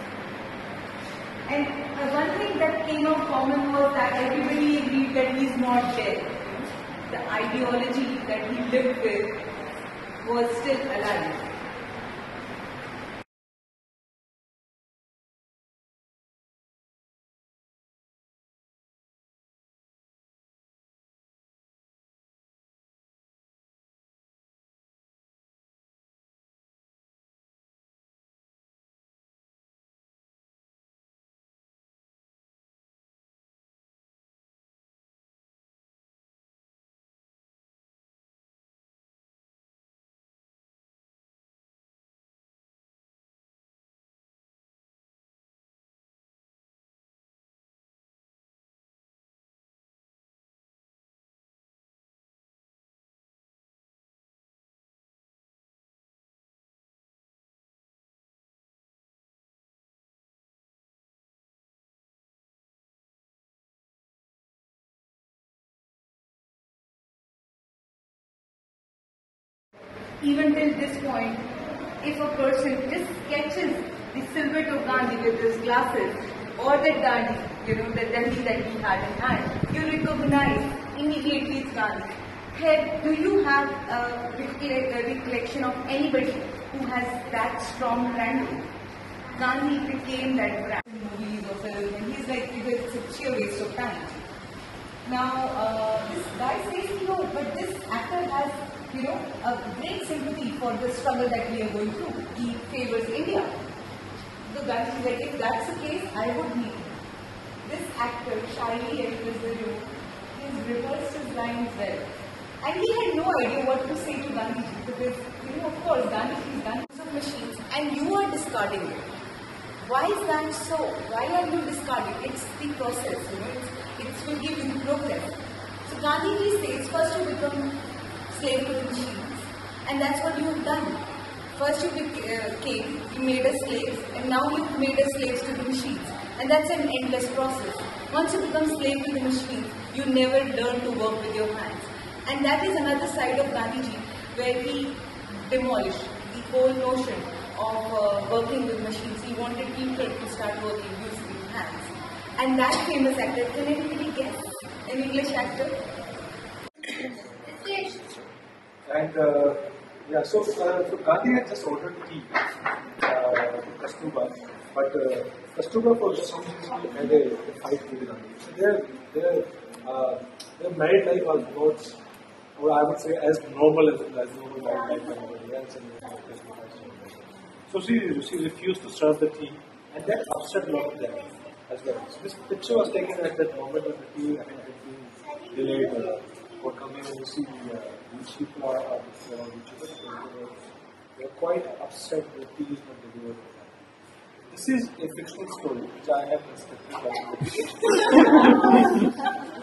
And one thing that came out common was that everybody agreed that he's not dead. The ideology that he lived with was still alive. Even till this point, if a person just sketches the silhouette of Gandhi with his glasses, or the Dandi, the Dandi that he had in hand, you recognize immediately it's Gandhi. Here, do you have a recollection of anybody who has that strong branding? Gandhi became that brand in movies or films, and he's like, it's a sheer waste of time. Now, this guy says, no, but this actor has a great sympathy for the struggle that we are going through. He favors India. The guy is like, if that's the case, I would meet him. This actor, shyly enters the room. He's rehearsed his lines well. And he had no idea what to say to Gandhiji because, of course, Gandhiji is done of machines and you are discarding it. Why is that so? Why are you discarding? It's the process, it will give you progress. So Gandhiji says, first you become slave to the machines. And that's what you have done. First you made us slaves, and now you've made us slaves to the machines. And that's an endless process. Once you become slave to the machines, you never learn to work with your hands. And that is another side of Gandhiji, where he demolished the whole notion of working with machines. He wanted people to start working using hands. And that famous actor, can anybody guess? An English actor? And so Gandhi had just ordered tea to Kastuba, but Kastuba for some reason had a fight with Gandhi. So their married life was not, or I would say, as normal as normal married life for anybody else. So she refused to serve the tea, and that upset a lot of them as well. So this picture was taken at that moment when the tea had been delayed for coming, and you see these people are around each other. They are quite upset with tea is not delivered. This is a fictional story which I have constructed.